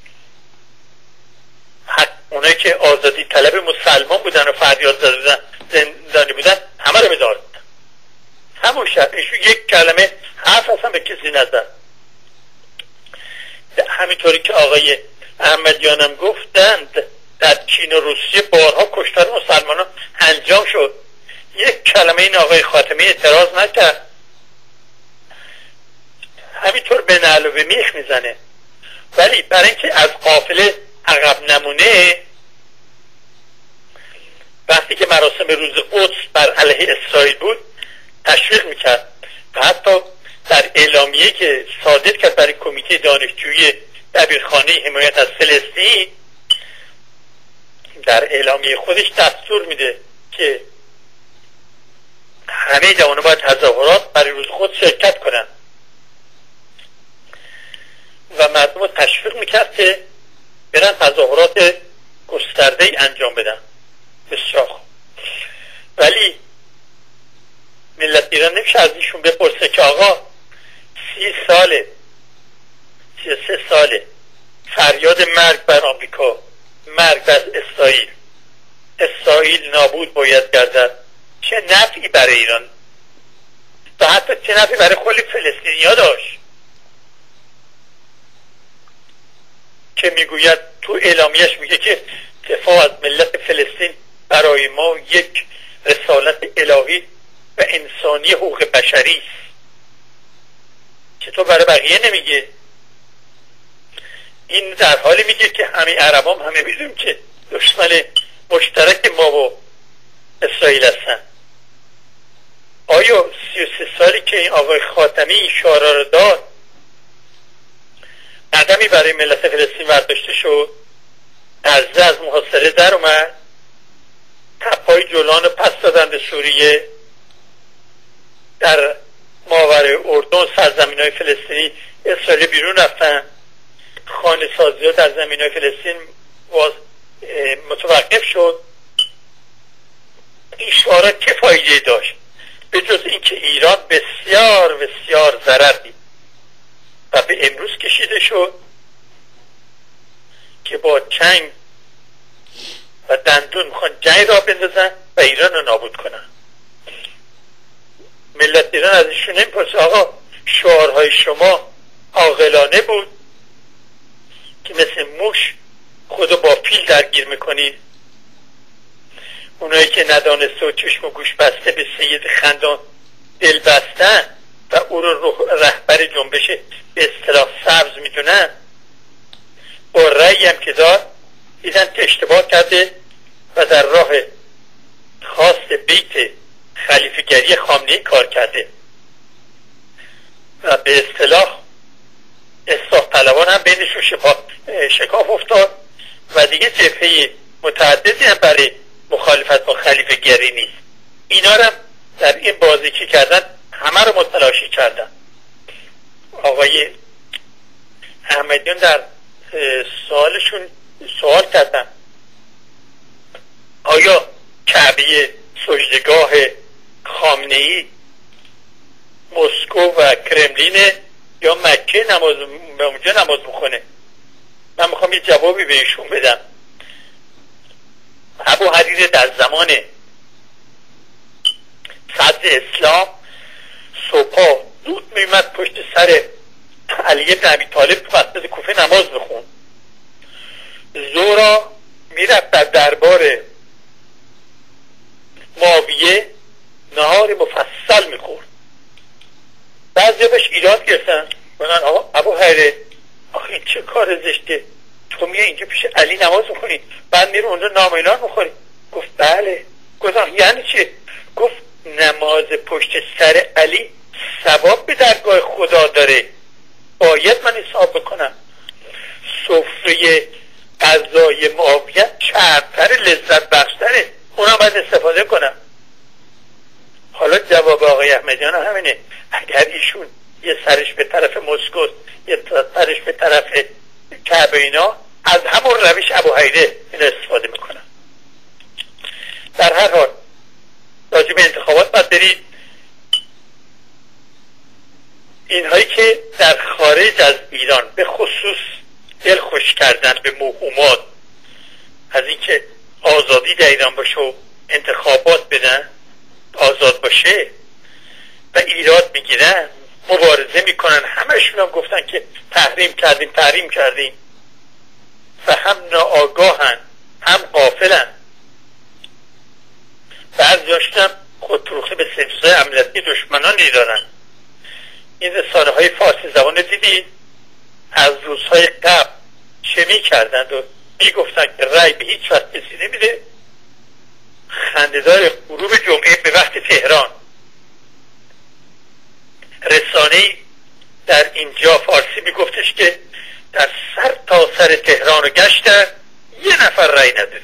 اونایی که آزادی طلب مسلمان بودن و فریاد زدن زندانی بودن همه رو بدار بودن. همون شب ایشون یک کلمه حرف اصلا به کسی نزد. همینطوری که آقای احمدیانم گفتند در چین و روسیه بارها کشتار مسلمان ها انجام شد، یک کلمه این آقای خاتمی اعتراض نکرد. همینطور به نعل و به میخ میزنه. ولی برای اینکه از قافله عقب نمونه، وقتی که مراسم روز قدس بر علیه اسرائیل بود تشویق میکرد و حتی در اعلامیه که صادر کرد برای کمیته دانشجویی دبیرخانه حمایت از فلسطین، در اعلامیه خودش دستور میده که همه جوانان باید تظاهرات برای روز خود شرکت کنن و مردم رو تشویق میکرد که برن تظاهرات گسترده انجام بدن. بسیار خوب. ولی ملت ایران نمیشه از ایشون بپرسه که آقا 30 ساله 33 ساله فریاد مرگ بر آمریکا، مرگ بر اسرائیل نابود باید گردد، چه نفعی برای ایران و حتی چه نفعی برای خود فلسطینیا داشت که میگوید تو اعلامیه‌اش میگه که دفاع از ملت فلسطین برای ما یک رسالت الهی و انسانی حقوق بشری است. چطور برای بقیه نمیگه؟ این در حالی میگه که همه عربام همه میدونیم که دشمن مشترک ما و اسرائیل هستن. آیا 33 سالی که این آقای خاتمی این شعارا رو داد قدمی برای ملت فلسطین برداشته شد؟ غزه از محاصره در اومد، تپای جولان رو پس دادن به سوریه، در ماورای اردن سرزمین‌های فلسطینی اسرائیل بیرون رفتن، خانه سازی ها در زمین‌های فلسطین متوقف شد. این شعارات چه فایده داشت به جز اینکه ایران بسیار بسیار ضرر دید و به امروز کشیده شد که با چنگ و دندون میخوان جنگ را بندازن و ایران رو نابود کنن. ملت ایران از ایشون نمیپرسه آقا شعارهای شما عاقلانه بود که مثل موش خودو با فیل درگیر میکنید؟ اونایی که ندانسته و چشم و گوش بسته به سید خندان دل بستن و او رو رهبر جنبش به اصطلاح سبز میدونن، با رأی هم که دار دیدن که اشتباه کرده و در راه خواست بیت خلیفه‌گری خامنه‌ای کار کرده و به اصطلاح اصلاح طلبان هم بینشون شکاف افتاد و دیگه جبهه متعددی هم برای مخالفت با خلیفه‌گری نیست. اینا رو در این بازی که کردن همه رو متلاشی کردن. آقای احمدیان در سوالشون سوال کردن آیا کعبه سجدگاه خامنه‌ای مسکو و کرملین یا مکه به اونجا نماز میخونه؟ من میخوام یه جوابی بهشون بدم. ابو حریره در زمان صدر اسلام صبح زود میمد پشت سر علی بن ابی طالب تو مسجد کوفه نماز بخون، ظهر میرفت در دربار معاویه نهار مفصل میخورد. بعضی بهش ایراد گرفتن گفتن آقا ابو حریره آخه این چه کار زشته، تو میای اینجا پیش علی نماز میخونی بعد میره اونجا نامینان میخوری؟ گفت بله. گفتم یعنی چی؟ گفت نماز پشت سر علی ثواب به درگاه خدا داره، باید من حساب بکنم. سفره غذای معاویه چربتر لذت بخشتره، اونم باید استفاده کنم. حالا جواب آقای احمدیان همینه، اگر ایشون یه سرش به طرف مسکو یه سرش به طرف کعبه اینا، از همون روش ابو حریره این استفاده میکنن. در هر حال راجع به انتخابات باید برید. اینهایی که در خارج از ایران به خصوص دل خوش کردن به موهومات از اینکه آزادی در ایران باشه و انتخابات بدن آزاد باشه و ایراد میگیرن، مبارزه میکنن، همشون هم گفتن که تحریم کردیم و هم ناآگاهن هم غافلن. بعضیاشون هم خودفروخته به سلسله امنیتی دشمنانی دارن. این رسانه های فارسی زبان دیدید از روزهای قبل چه میکردند و میگفتن که رأی به هیچ وقت کسی نمیده. خنده‌دار غروب جمعه به وقت تهران رسانه‌ای در اینجا فارسی میگفتش که در سر تا سر تهران رو گشتن یه نفر رأی نداده.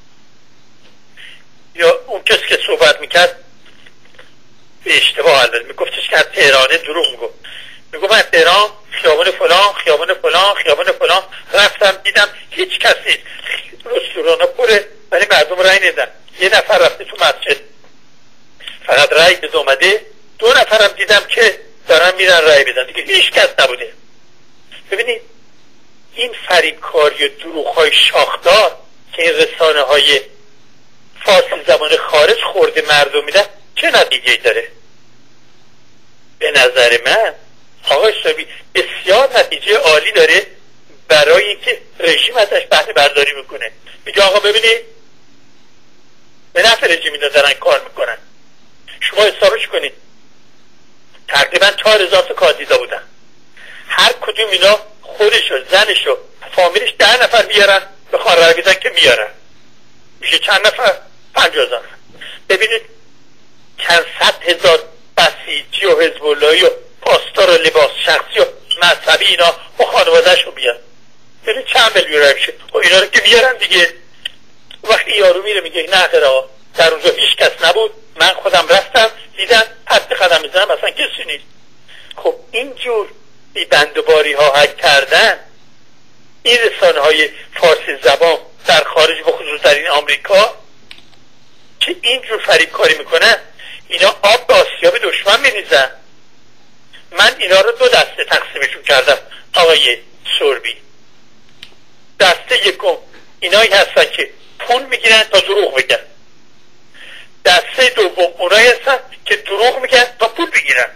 یا اون کسی که صحبت میکرد به اشتباه البته میگفتش که از تهرانه دروغ میگفت من تهران خیابان فلان رفتم دیدم هیچ کسی، رستوران پره ولی مردم رأی ندادن. یه نفر رفته تو مسجد فقط رأی بده اومده، 2 نفرم دیدم که دارن میرن رأی بدن، دیگه هیچ کس نبوده. ببینید این فریبکاری و دروغ‌های شاخدار که این رسانه های فارسی زبان خارج خورده مردم میدن چه نتیجه‌ای داره؟ به نظر من آقای صاحبی بسیار نتیجه عالی داره برای اینکه رژیم ازش بهره برداری میکنه. میگه آقا ببینید به نفع رژیم اینا دارن کار میکنن. شما حسابش کنید تقریبا 4000 تا کاندیدا بودن، هر کدوم اینا خودشو زنشو فامیلش 10 نفر بیارن بخوان رای بدن که میارن، میشه چند نفر؟ 50,000. ببینید چند صد هزار بسیجی و حزب اللهی و پاسدار و لباس شخصی و مذهبی اینا و خانواده‌شو بیان. ببین چند میلیون میشه. و اینا رو که بیارن دیگه. وقتی یارو میره میگه نه خیرا در اونجا هیچ کس نبود، من خودم رفتم دیدم، حد قدم میزنم اصلا کسی نیست. خب اینجور بی بندوباری ها حک کردن این رسانه های فارسی زبان در خارج به خصوص در این آمریکا که اینجور فریب کاری میکنن، اینا آب به آسیاب دشمن میریزن. من اینا رو دو دسته تقسیمشون کردم آقای سوربی. دسته یکم اینایی هستن که پول میگیرن تا دروغ بگن. دسته دوم اونایی هستن که دروغ میگن تا پول بگیرن.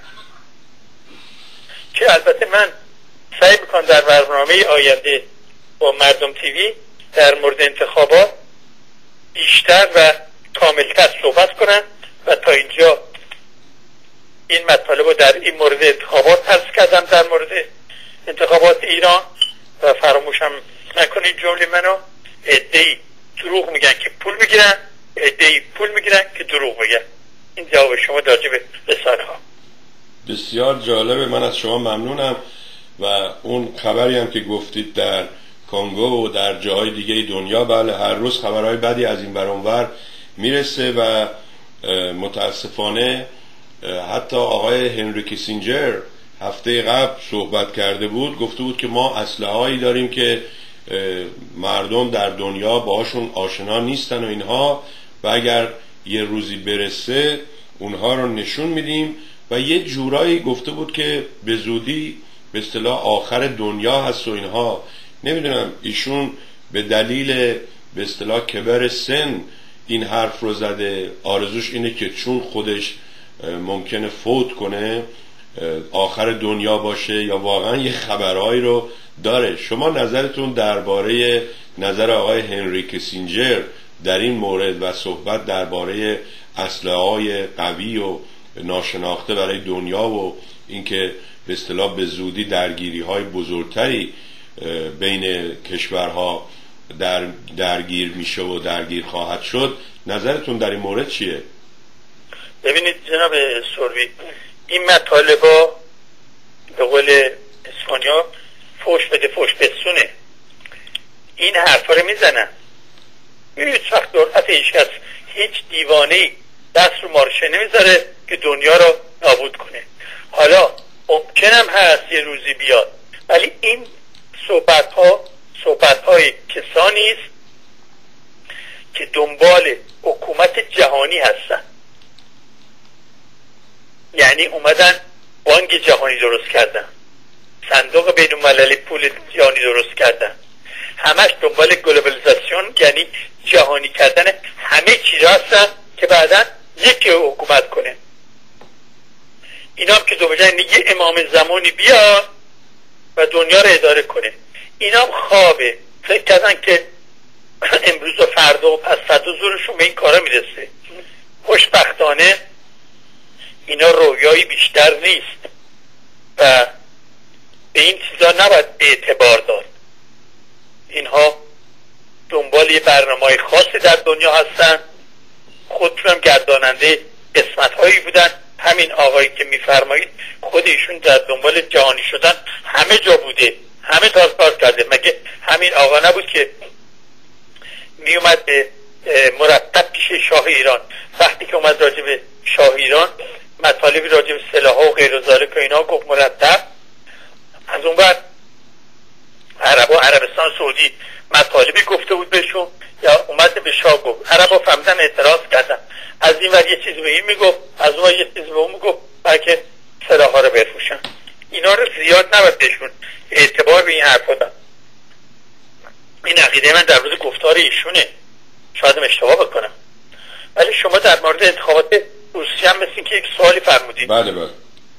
که البته من سعی میکنم در برنامه آینده با مردم تیوی در مورد انتخابات بیشتر و کاملتر صحبت کنم و تا اینجا این مطالب رو در این مورد انتخابات ترس کردم، در مورد انتخابات ایران. و فراموشم نکنید جمله منو، عده‌ای دروغ میگن که پول میگیرن، عده‌ای پول میگیرن که دروغ میگن. این جواب شما راجع به رسانه ها. بسیار جالبه، من از شما ممنونم. و اون خبری هم که گفتید در کنگو و در جاهای دیگه دنیا، بله هر روز خبرهای بدی از این بر اونور میرسه و متاسفانه حتی آقای هنری کیسینجر هفته قبل صحبت کرده بود، گفته بود که ما اسلحه‌ای داریم که مردم در دنیا باهاشون آشنا نیستن و اینها، و اگر یه روزی برسه اونها رو نشون میدیم. و یه جورایی گفته بود که به زودی به اصطلاح آخر دنیا هست و اینها. نمیدونم ایشون به دلیل به اصطلاح کبر سن این حرف رو زده، آرزوش اینه که چون خودش ممکنه فوت کنه آخر دنیا باشه، یا واقعا یه خبرهایی رو داره. شما نظرتون درباره نظر آقای هنری کیسینجر در این مورد و صحبت درباره اسلحه‌های قوی و ناشناخته برای دنیا و اینکه به اصطلاح به زودی درگیری‌های بزرگتری بین کشورها درگیر میشه و درگیر خواهد شد، نظرتون در این مورد چیه؟ ببینید جناب سروی، این مطالبا به قول اسپانیا فوش بده فوش بسونه، این حرفا رو میزنن. هیچ وقت جرأت هیچ دیوانه‌ای دست رو مارشه نمیذاره که دنیا رو نابود کنه. حالا ممکنم هست یه روزی بیاد، ولی این صحبت‌های کسانی است که دنبال حکومت جهانی هستن. یعنی اومدن بانک جهانی درست کردن، صندوق بین المللی پول جهانی درست کردن، همش دنبال گلوبالیزاسیون یعنی جهانی کردن همه چیز هستن که بعداً یکی حکومت کنه. اینا هم که دوباره یه امام زمانی بیاد و دنیا رو اداره کنه. اینا هم خوابه، فکر کردن که امروز و فردا و پس فردا زورشون به این کارا میرسه. خوشبختانه اینا رویایی بیشتر نیست و به این چیزا نباید اعتبار داد. اینها دنبال یه برنامه‌های خاصی در دنیا هستن، خودشون هم گرداننده قسمت‌هایی بودن. همین آقایی که میفرمایید خود ایشون در دنبال جهانی شدن همه جا بوده، همه کار کرده. مگه همین آقا نبود که میومد مرتب پیش شاه ایران، وقتی که اومد راجع به شاه ایران مطالبی راجع به سلاح‌ها و غیر ذالک و اینا گفت مرتب. از اون بعد عربستان سعودی مطالبی گفته بود بهشون، یا اومد به شاه گفت، عربا فهمیدن اعتراض کردن، از این ور یه چیزی به این میگفت، از اون ور یه چیزی به اون میگفت، بلکه سلاح‌ها رو بفروشن. اینا رو زیاد نباید بهشون اعتبار به این حرفا داد. این عقیده من در مورد گفتار ایشونه، شاید اشتباه بکنم. ولی شما در مورد انتخابات روسیه هم مثل که یک سوالی فرمودید. بله.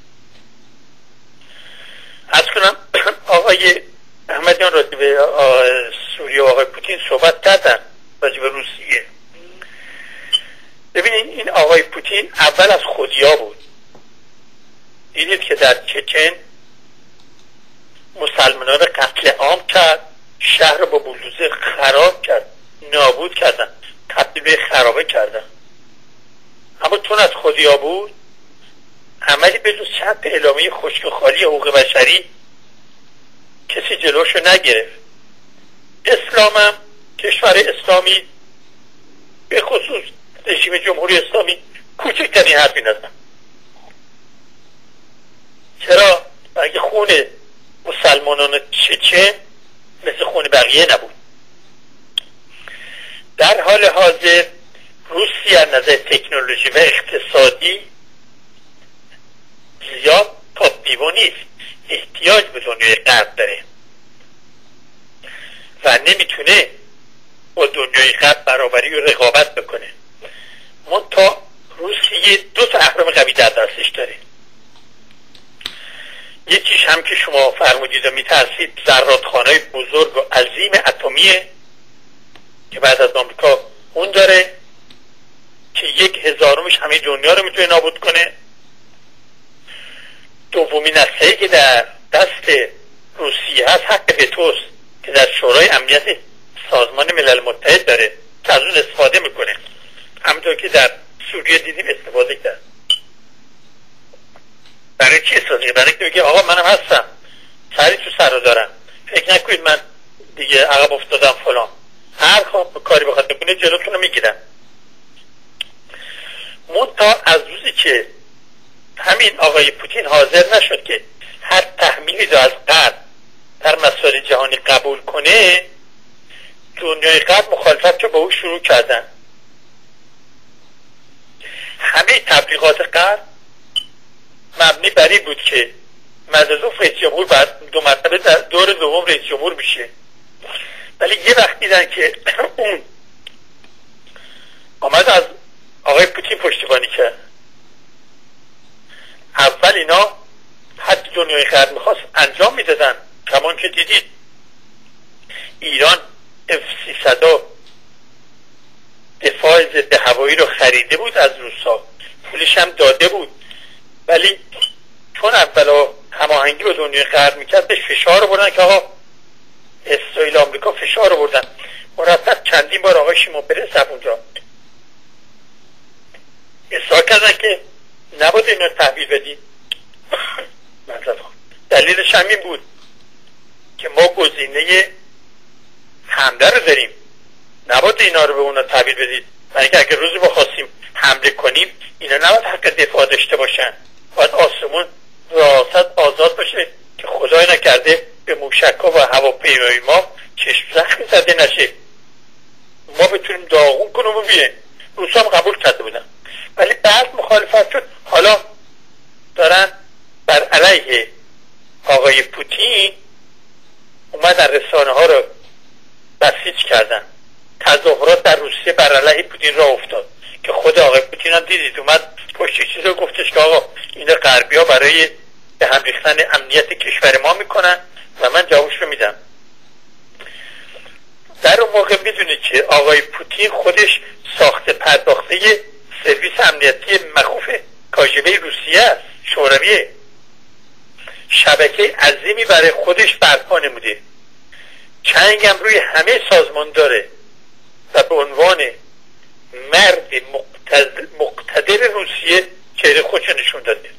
از کنم آقای احمدیان راجع به سوریه و آقای پوتین صحبت کردن راجع به روسیه. ببینید این آقای پوتین اول از خودیا بود. دیدید که در چچن مسلمانان رو قتل عام کرد، شهر رو با بولدوزر خراب کرد، نابود کردن، تبدیل به خرابه کردن. اما چون از خودیا بود عملی به جز چند اعلامیه خشک و خالی حقوق بشری کسی جلوشو نگرفت. اسلامم، کشور اسلامی به خصوص رژیم جمهوری اسلامی کوچکترین حرفی نزد. چرا؟ اگه خون مسلمانان چچن مثل خون بقیه نبود. در حال حاضر روسیه از نظر تکنولوژی و اقتصادی زیاد تاپیو نیست، احتیاج به دنیای غرب داره و نمیتونه با دنیای غرب برابری و رقابت بکنه. منتها روسیه دو تا اهرم قوی در دستش داره. یکیش هم که شما فرمودید و میترسید زرادخانه‌های بزرگ و عظیم اتمیه که بعد از آمریکا اون داره که 1/1000 همه دنیا رو میتونه نابود کنه. دومین اسلحه‌ای که در دست روسیه هست حق وتوست که در شورای امنیت سازمان ملل متحد داره که از اون استفاده میکنه، همونطور که در سوریه دیدیم استفاده کرد. برای چی استفاده؟ برای که بگه آقا منم هستم، سری تو سر رو دارم، فکر نکنید من دیگه عقب افتادم فلان. هر کاری بخواد بکنه جلوتون رو میگیرم. منتها از روزی که همین آقای پوتین حاضر نشد که هر تحمیلی رو از غرب در مسائل جهانی قبول کنه، دنیای غرب مخالفت رو با او شروع کردن. همه تبلیغات غرب مبنی بر این بود که مدزوف رئیس جمهور بعد 2 مرتبه در دور دوم رئیس جمهور میشه، ولی یه وقت دیدن که اون آمد از آقای پوتین پشتیبانی کرد. اول اینا حتی دنیای غرب میخواست انجام میدادن، کمان که دیدید ایران F-300 دفاع ضد هوایی رو خریده بود از روسا، پولش هم داده بود، ولی چون اولا هماهنگی با دنیای غرب میکرد بهش فشار بردن که آقا اسرائیل آمریکا فشار بردن. مرتب چندین بار آقای شیمون پرس اونجا اصرار کردن که نباید اینا تحویل بدید. دلیلش همین بود که ما گزینه حمله رو داریم، نباید اینا رو به اونا تحویل بدید. من اگه روزی ما خواستیم حمله کنیم اینا نباید حق دفاع داشته باشن، باید آسمون راست آزاد باشه که خدای نکرده به موشک‌ها و هواپیمای ما چشم زخمی زده نشه، ما بتونیم داغون کنیم و بیه. روسا هم قبول کرده بودن، ولی بعد مخالفت شد. حالا دارن بر علیه آقای پوتین اومدن رسانه ها رو بسیج کردن. تظاهرات در روسیه بر علیه پوتین را افتاد که خود آقای پوتین هم دیدید اومد پشت چیز رو گفتش که آقا این غربی ها برای به هم ریختن امنیت کشور ما میکنن و من جوابش رو میدم. در اون موقع میدونید که آقای پوتین خودش ساخته پرداخته سرویس امنیتی مخوف کاژبه روسیه است، شورویه، شبکه عظیمی برای خودش برپا نموده، چنگم روی همه سازمان داره و به عنوان مرد مقتدر روسیه چهره خودش نشون داده.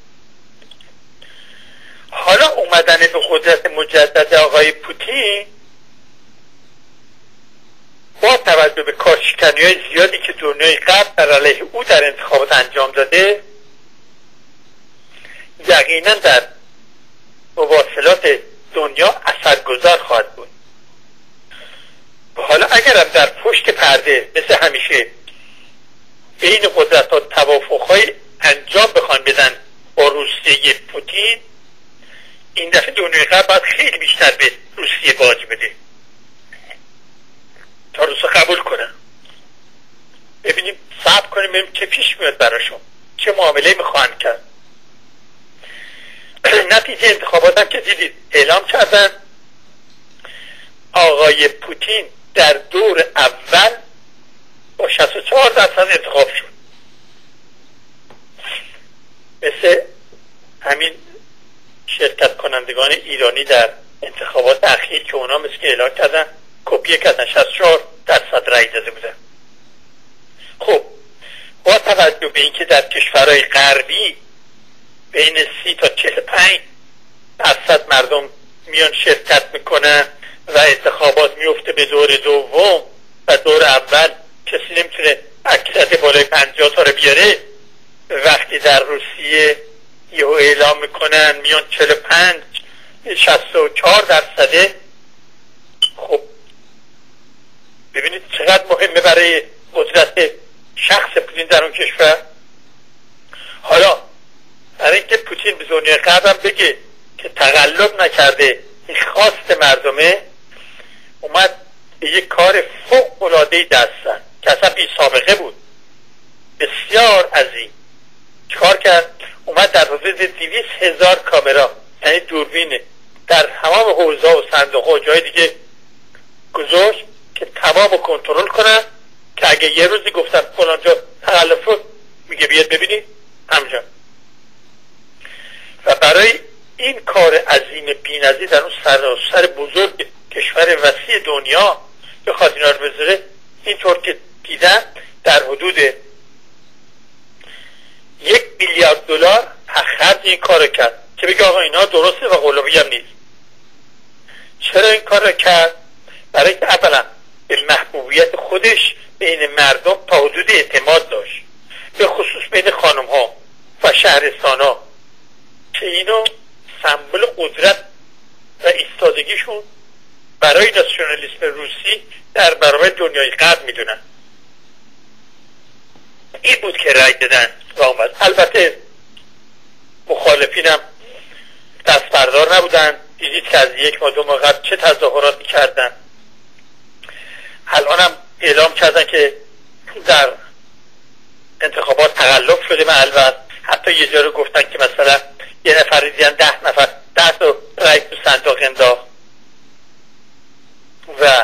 حالا اومدن به قدرت مجدد آقای پوتین با توجه به کارشکنی‌های زیادی که دنیای غرب بر علیه او در انتخابات انجام داده، یقینا در مواصلات دنیا اثرگذار خواهد بود. حالا اگرم در پشت پرده مثل همیشه بین قدرت‌ها توافق‌های انجام بخوان بدن با روسیه پوتین، این دفعه دنیای غرب باید خیلی بیشتر به روسیه باج بده تا روسا قبول کنن. ببینیم، صبر کنیم ببینیم چه پیش میاد براشون، چه معامله میخوان کرد. نتیجه انتخابات هم که دیدید اعلام کردن آقای پوتین در دور اول با 64% انتخاب شد. مثل همین شرکت کنندگان ایرانی در انتخابات اخیر که اونا مثل که اعلام کردن کپی کردن 64% رای داده بودن. خب با توجه به اینکه در کشورهای غربی بین 30 تا 45% مردم میان شرکت میکنن و انتخابات میفته به دور دوم و دور اول کسی نمیتونه اکثریت بالای 50 تا رو بیاره. وقتی در روسیه یهو اعلام میکنن میان 64%، خب ببینید چقدر مهمه برای قدرت شخص پوتین در اون کشور. حالا برای اینکه پوتین به دنیای غربم بگه که تقلب نکرده، این خواست مردمه، اومد به یک کار فوق العاده دست زد که اصلا بی سابقه بود، بسیار عظیم. چیکار کرد؟ اومد در حدود 200,000 کامرا، یعنی دوربین، در تمام حوزه و صندوق و جای دیگه گذاشت که تمام کنترل کنن، که اگه یه روزی گفتن فلانجا تقلب شد میگه بیاد ببینید همجا. و برای این کار عظیم بی‌نظیر در اون سراسر بزرگ کشور وسیع دنیا بخواد اینا رو بذاره، اینطور که دیدن در حدود 1 میلیارد دلار خرج این کار کرد که بگه آقا اینا درسته و قلابی هم نیست. چرا این کار رو کرد؟ برای که اولا به محبوبیت خودش بین مردم تا حدود اعتماد داشت، به خصوص بین خانم ها و شهرستان ها که اینو سمبل قدرت و ایستادگیشون برای ناسیونالیسم روسی در برابر دنیای غرب میدونن. این بود که رای دادن و اومد. البته مخالفینم دست بردار نبودن. دیدید که از 1 ماه 2 ماه قبل چه تظاهراتی کردن. الان هم اعلام کردن که در انتخابات تقلب شده معلومات. حتی یه جا رو گفتن که مثلا یه نفر دیدن 10 نفر 10 تا رای تو صندوق انداخت. و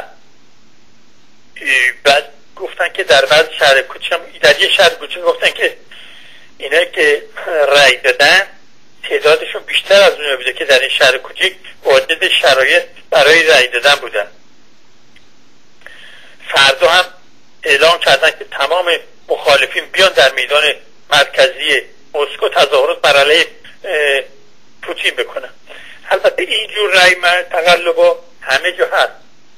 بعد گفتن که در بعض شهر کوچه، در یه شهر کوچه گفتن که اینا که رای دادن تعدادشون بیشتر از اون بوده که در این شهر کوچیک واجد شرایط برای رای دادن بودن. فردا هم اعلام کردن که تمام مخالفین بیان در میدان مرکزی مسکو تظاهرات بر علیه پوتین بکنن. البته اینجور رای تقلبا همه جا هست.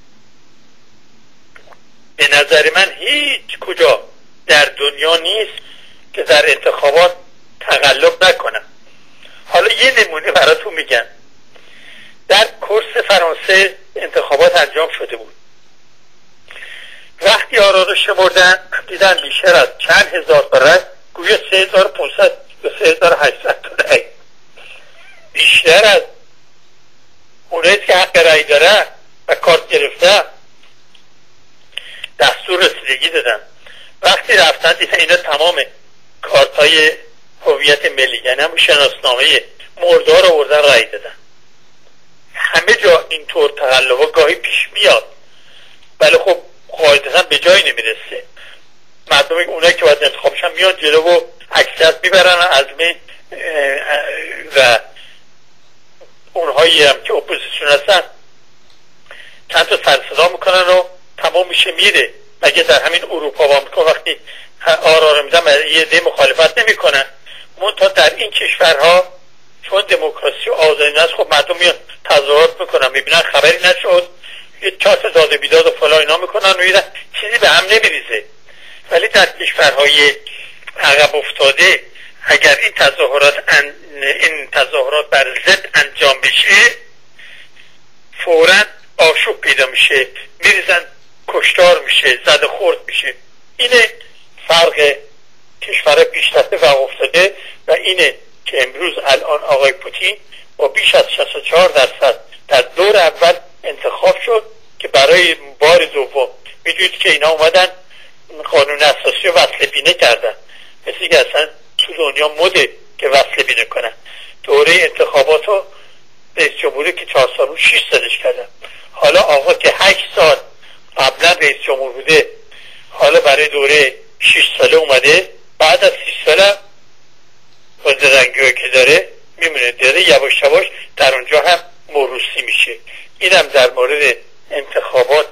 به نظر من هیچ کجا در دنیا نیست که در انتخابات تقلب نکنن. حالا یه نمونه براتون میگم. در کورس فرانسه انتخابات انجام شده بود. وقتی آرا رو شمردن دیدن بیشتر از چند هزار تا رای، گویا 3500 یا 3800 تا رای، بیشتر از اونایی که حق رای دارن و کارت گرفتن دستور رسیدگی دادن. وقتی رفتن دیدن اینا تمام کارتای هویت ملی، یعنی هم شناسنامه مردار رو بردن رای دادن. همه جا اینطور تقلبا گاهی پیش میاد، ولی خب قاعدتا به جایی نمیرسه. مردم اونایی که باید انتخابشن میان جلو و اکثریت میبرن از و اونهایی هم که اپوزیسیون هستن چند تا سرصدا میکنن و تمام میشه میره. مگه در همین اروپا و آمریکا وقتی آرا رو میدن یه ده مخالفت نمیکنن؟ منتها در این کشورها چون دموکراسی و آزادی هست، خب مردم میان تظاهرات میکنن، میبینن خبری نشد، یه چارت داده بیداد و فلا اینا میکنن و میرن، چیزی به هم نمیریزه. ولی در کشورهای عقب افتاده اگر این تظاهرات بر ضد انجام بشه فوراً آشوب پیدا میشه، میریزن، کشتار میشه، زد خورد میشه. اینه فرق کشور پیشرفته و افتاده و اینه که امروز الان آقای پوتین با بیش از 64% در دور اول انتخاب شد که برای بار دوم میدونید که اینا اومدن قانون اساسی رو وصل بینه کردن. مثل که اصلا تو دنیا مده که وصل بینه کنن. دوره انتخابات رو رئیس جمهوری که 4 سال 6 سالش کردن. حالا آقا که 8 سال قبلا رئیس جمهور بوده حالا برای دوره 6 ساله اومده، بعد از 30 ساله با درنگی که داره میمونه، داره یواش یواش در اونجا هم موروثی میشه. اینم در مورد انتخابات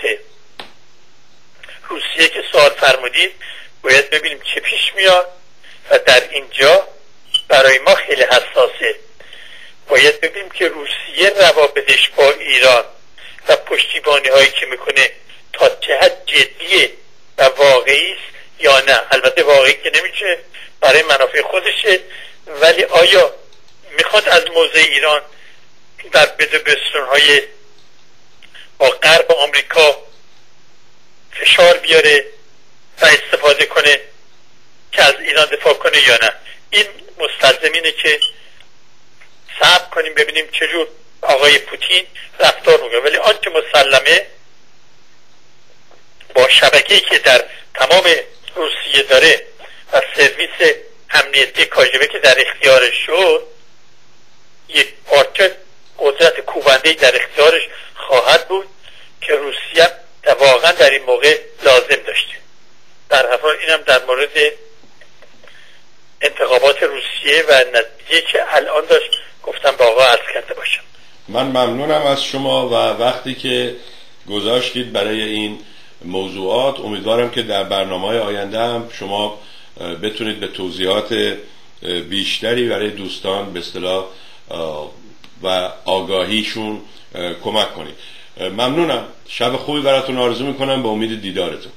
روسیه که سوال فرمودید. باید ببینیم چه پیش میاد و در اینجا برای ما خیلی حساسه. باید ببینیم که روسیه روابطش با ایران و پشتیبانی هایی که میکنه تا چه حد جدیه و واقعی است یا نه. البته واقعی که نمیشه، برای منافع خودشه، ولی آیا میخواد از موضع ایران در بدبستون‌های با غرب آمریکا فشار بیاره و استفاده کنه که از ایران دفاع کنه یا نه؟ این مستلزم اینه که صبر کنیم ببینیم چجور آقای پوتین رفتار میکنه. ولی آنچه مسلمه با شبکه‌ای که در تمام روسیه داره و سرویس امنیتی کاژبه که در اختیارش شد، یک پارچه قدرت کوبنده‌ای در اختیارش خواهد بود که روسیه واقعا در این موقع لازم داشته. در حال اینم در مورد انتخابات روسیه و نتیجه که الان داشت گفتم با آقا عرض کرده باشم. من ممنونم از شما و وقتی که گذاشتید برای این موضوعات. امیدوارم که در برنامه‌های آینده هم شما بتونید به توضیحات بیشتری برای دوستان به اصطلاح و آگاهیشون کمک کنید. ممنونم. شب خوبی براتون آرزو میکنم، به امید دیدارتون.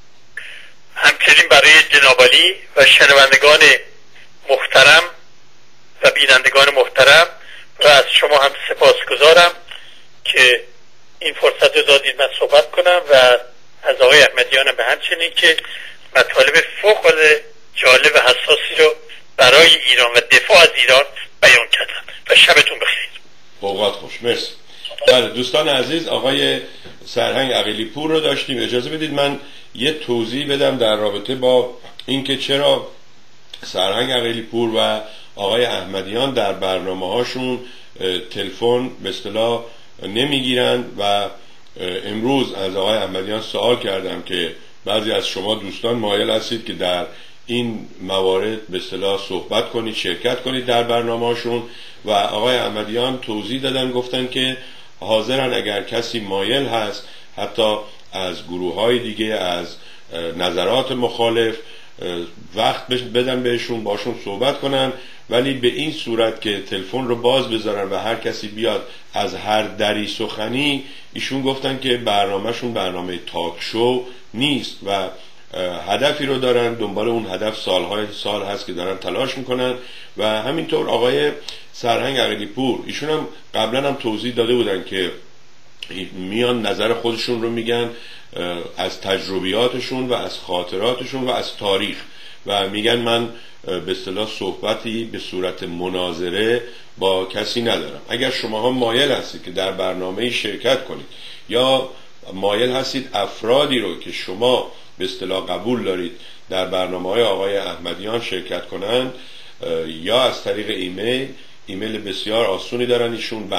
همچنین برای جناب عالی و شنوندگان محترم و بینندگان محترم و از شما هم سپاسگزارم که این فرصت رو دادید من صحبت کنم و از آقای احمدیان به همچنین که مطالب فوق‌العاده جالب و حساسی رو برای ایران و دفاع از ایران بیان کردن و شبتون بخیر. اوقات خوش. مرسی. بله دوستان عزیز، آقای سرهنگ عقیلی پور رو داشتیم. اجازه بدید من یه توضیح بدم در رابطه با اینکه چرا سرهنگ عقیلی پور و آقای احمدیان در برنامه‌هاشون تلفن به اصطلاح نمیگیرن و امروز از آقای احمدیان سوال کردم که بعضی از شما دوستان مایل هستید که در این موارد به اصطلاح صحبت کنید، شرکت کنید در برنامه‌هاشون و آقای احمدیان توضیح دادن، گفتن که حاضرن اگر کسی مایل هست حتی از گروه‌های دیگه از نظرات مخالف وقت بدن بهشون، باشون صحبت کنن، ولی به این صورت که تلفن رو باز بذارن و هر کسی بیاد از هر دری سخنی. ایشون گفتن که برنامهشون برنامه تاک شو نیست و هدفی رو دارن، دنبال اون هدف سال هست که دارن تلاش میکنن. و همینطور آقای سرهنگ عقیلی پور ایشون هم قبلا هم توضیح داده بودن که میان نظر خودشون رو میگن از تجربیاتشون و از خاطراتشون و از تاریخ و میگن من به اصطلاح صحبتی به صورت مناظره با کسی ندارم. اگر شماها مایل هستید که در برنامه شرکت کنید یا مایل هستید افرادی رو که شما به اصطلاح قبول دارید در برنامه‌های آقای احمدیان شرکت کنند، یا از طریق ایمیل بسیار آسونی دارن ایشون،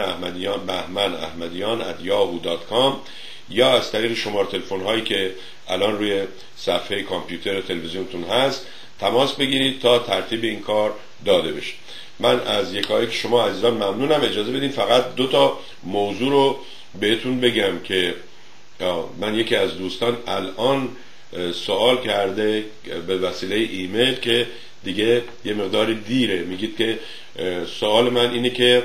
bahman@yahoo.com، یا از طریق شماره تلفن هایی که الان روی صفحه کامپیوتر و تلویزیونتون هست تماس بگیرید تا ترتیب این کار داده بشه. من از یکایک شما عزیزان ممنونم. اجازه بدین فقط 2 موضوع رو بهتون بگم که من یکی از دوستان الان سوال کرده به وسیله ایمیل که دیگه یه مقدار دیره. میگید که سوال من اینه که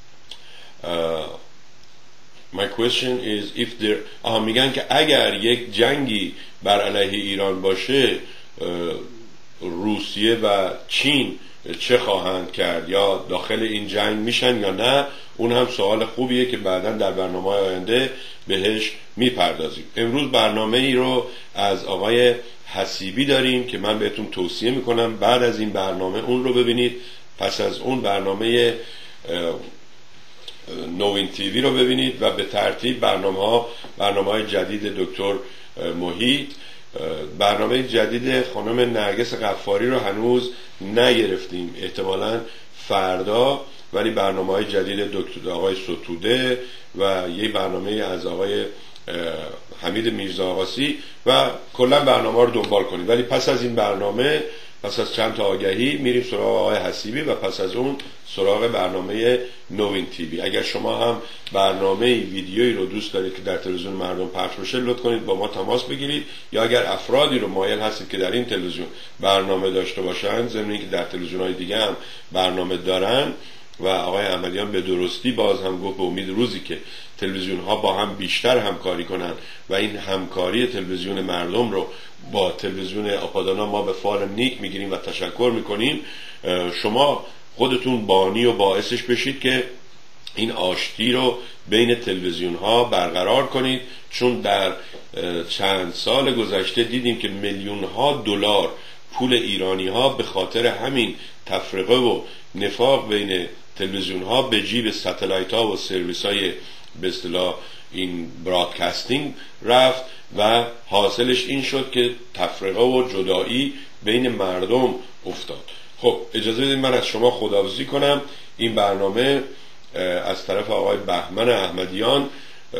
my question is if there میگن که اگر یک جنگی بر علیه ایران باشه روسیه و چین چه خواهند کرد، یا داخل این جنگ میشن یا نه. اون هم سوال خوبیه که بعداً در برنامه آینده بهش میپردازیم. امروز برنامه ای رو از آقای حسیبی داریم که من بهتون توصیه میکنم بعد از این برنامه اون رو ببینید. پس از اون برنامه نوین تیوی رو ببینید و به ترتیب برنامه‌های جدید دکتر محیط. برنامه جدید خانم نرگس غفاری رو هنوز نگرفتیم، احتمالاً فردا، ولی برنامه‌های جدید دکتر آقای ستوده و یک برنامه از آقای حمید میرزا آقاسی و کلا برنامه رو دنبال کنید. ولی پس از این برنامه پس از چند تا آگهی میریم سراغ آقای حسیبی و پس از اون سراغ برنامه نوین تیوی. اگر شما هم برنامه ویدیویی رو دوست دارید که در تلویزیون مردم پخش بشه، لطف کنید با ما تماس بگیرید، یا اگر افرادی رو مایل هستید که در این تلویزیون برنامه داشته باشن، ضمن اینکه در تلویزیون‌های دیگه هم برنامه دارن و آقای احمدیان به درستی باز هم گفت به امید روزی که تلویزیون ها با هم بیشتر همکاری کنن و این همکاری تلویزیون مردم رو با تلویزیون آپادانا ما به فال نیک میگیریم و تشکر میکنیم، شما خودتون بانی و باعثش بشید که این آشتی رو بین تلویزیون ها برقرار کنید، چون در چند سال گذشته دیدیم که میلیون ها دلار پول ایرانی ها به خاطر همین تفرقه و نفاق بین تلویزیون ها به جیب ستلایت ها و سرویس های به اصطلاح این برادکاستینگ رفت و حاصلش این شد که تفرقه و جدایی بین مردم افتاد. خب اجازه بدید من از شما خداحافظی کنم. این برنامه از طرف آقای بهمن احمدیان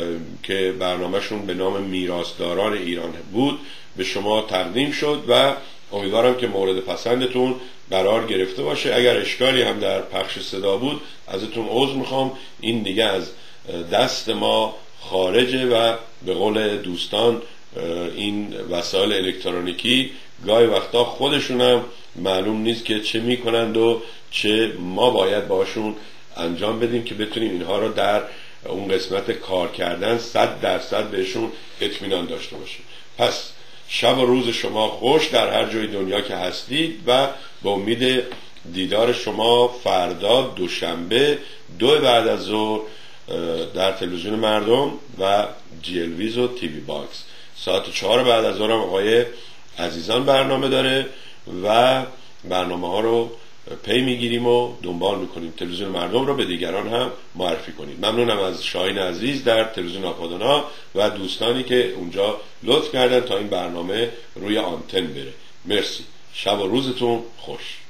که برنامهشون به نام میراثداران ایران بود به شما تقدیم شد و امیدوارم که مورد پسندتون قرار گرفته باشه. اگر اشکالی هم در پخش صدا بود ازتون عذر میخوام، این دیگه از دست ما خارجه و به قول دوستان این وسایل الکترونیکی گاهی وقتا خودشونم معلوم نیست که چه میکنند و چه ما باید باشون انجام بدیم که بتونیم اینها رو در اون قسمت کار کردن 100% بهشون اطمینان داشته باشیم. پس شب و روز شما خوش در هر جای دنیا که هستید و با امید دیدار شما فردا دوشنبه 2 بعد از ظهر در تلویزیون مردم و GLViz و TV باکس. ساعت 4 بعد از ظهر هم آقای عزیزان برنامه داره و برنامه ها رو پی میگیریم و دنبال میکنیم. تلویزیون مردم رو به دیگران هم معرفی کنیم. ممنونم از شاهین عزیز در تلویزیون آپادانا و دوستانی که اونجا لطف کردن تا این برنامه روی آنتن بره. مرسی. شب و روزتون خوش.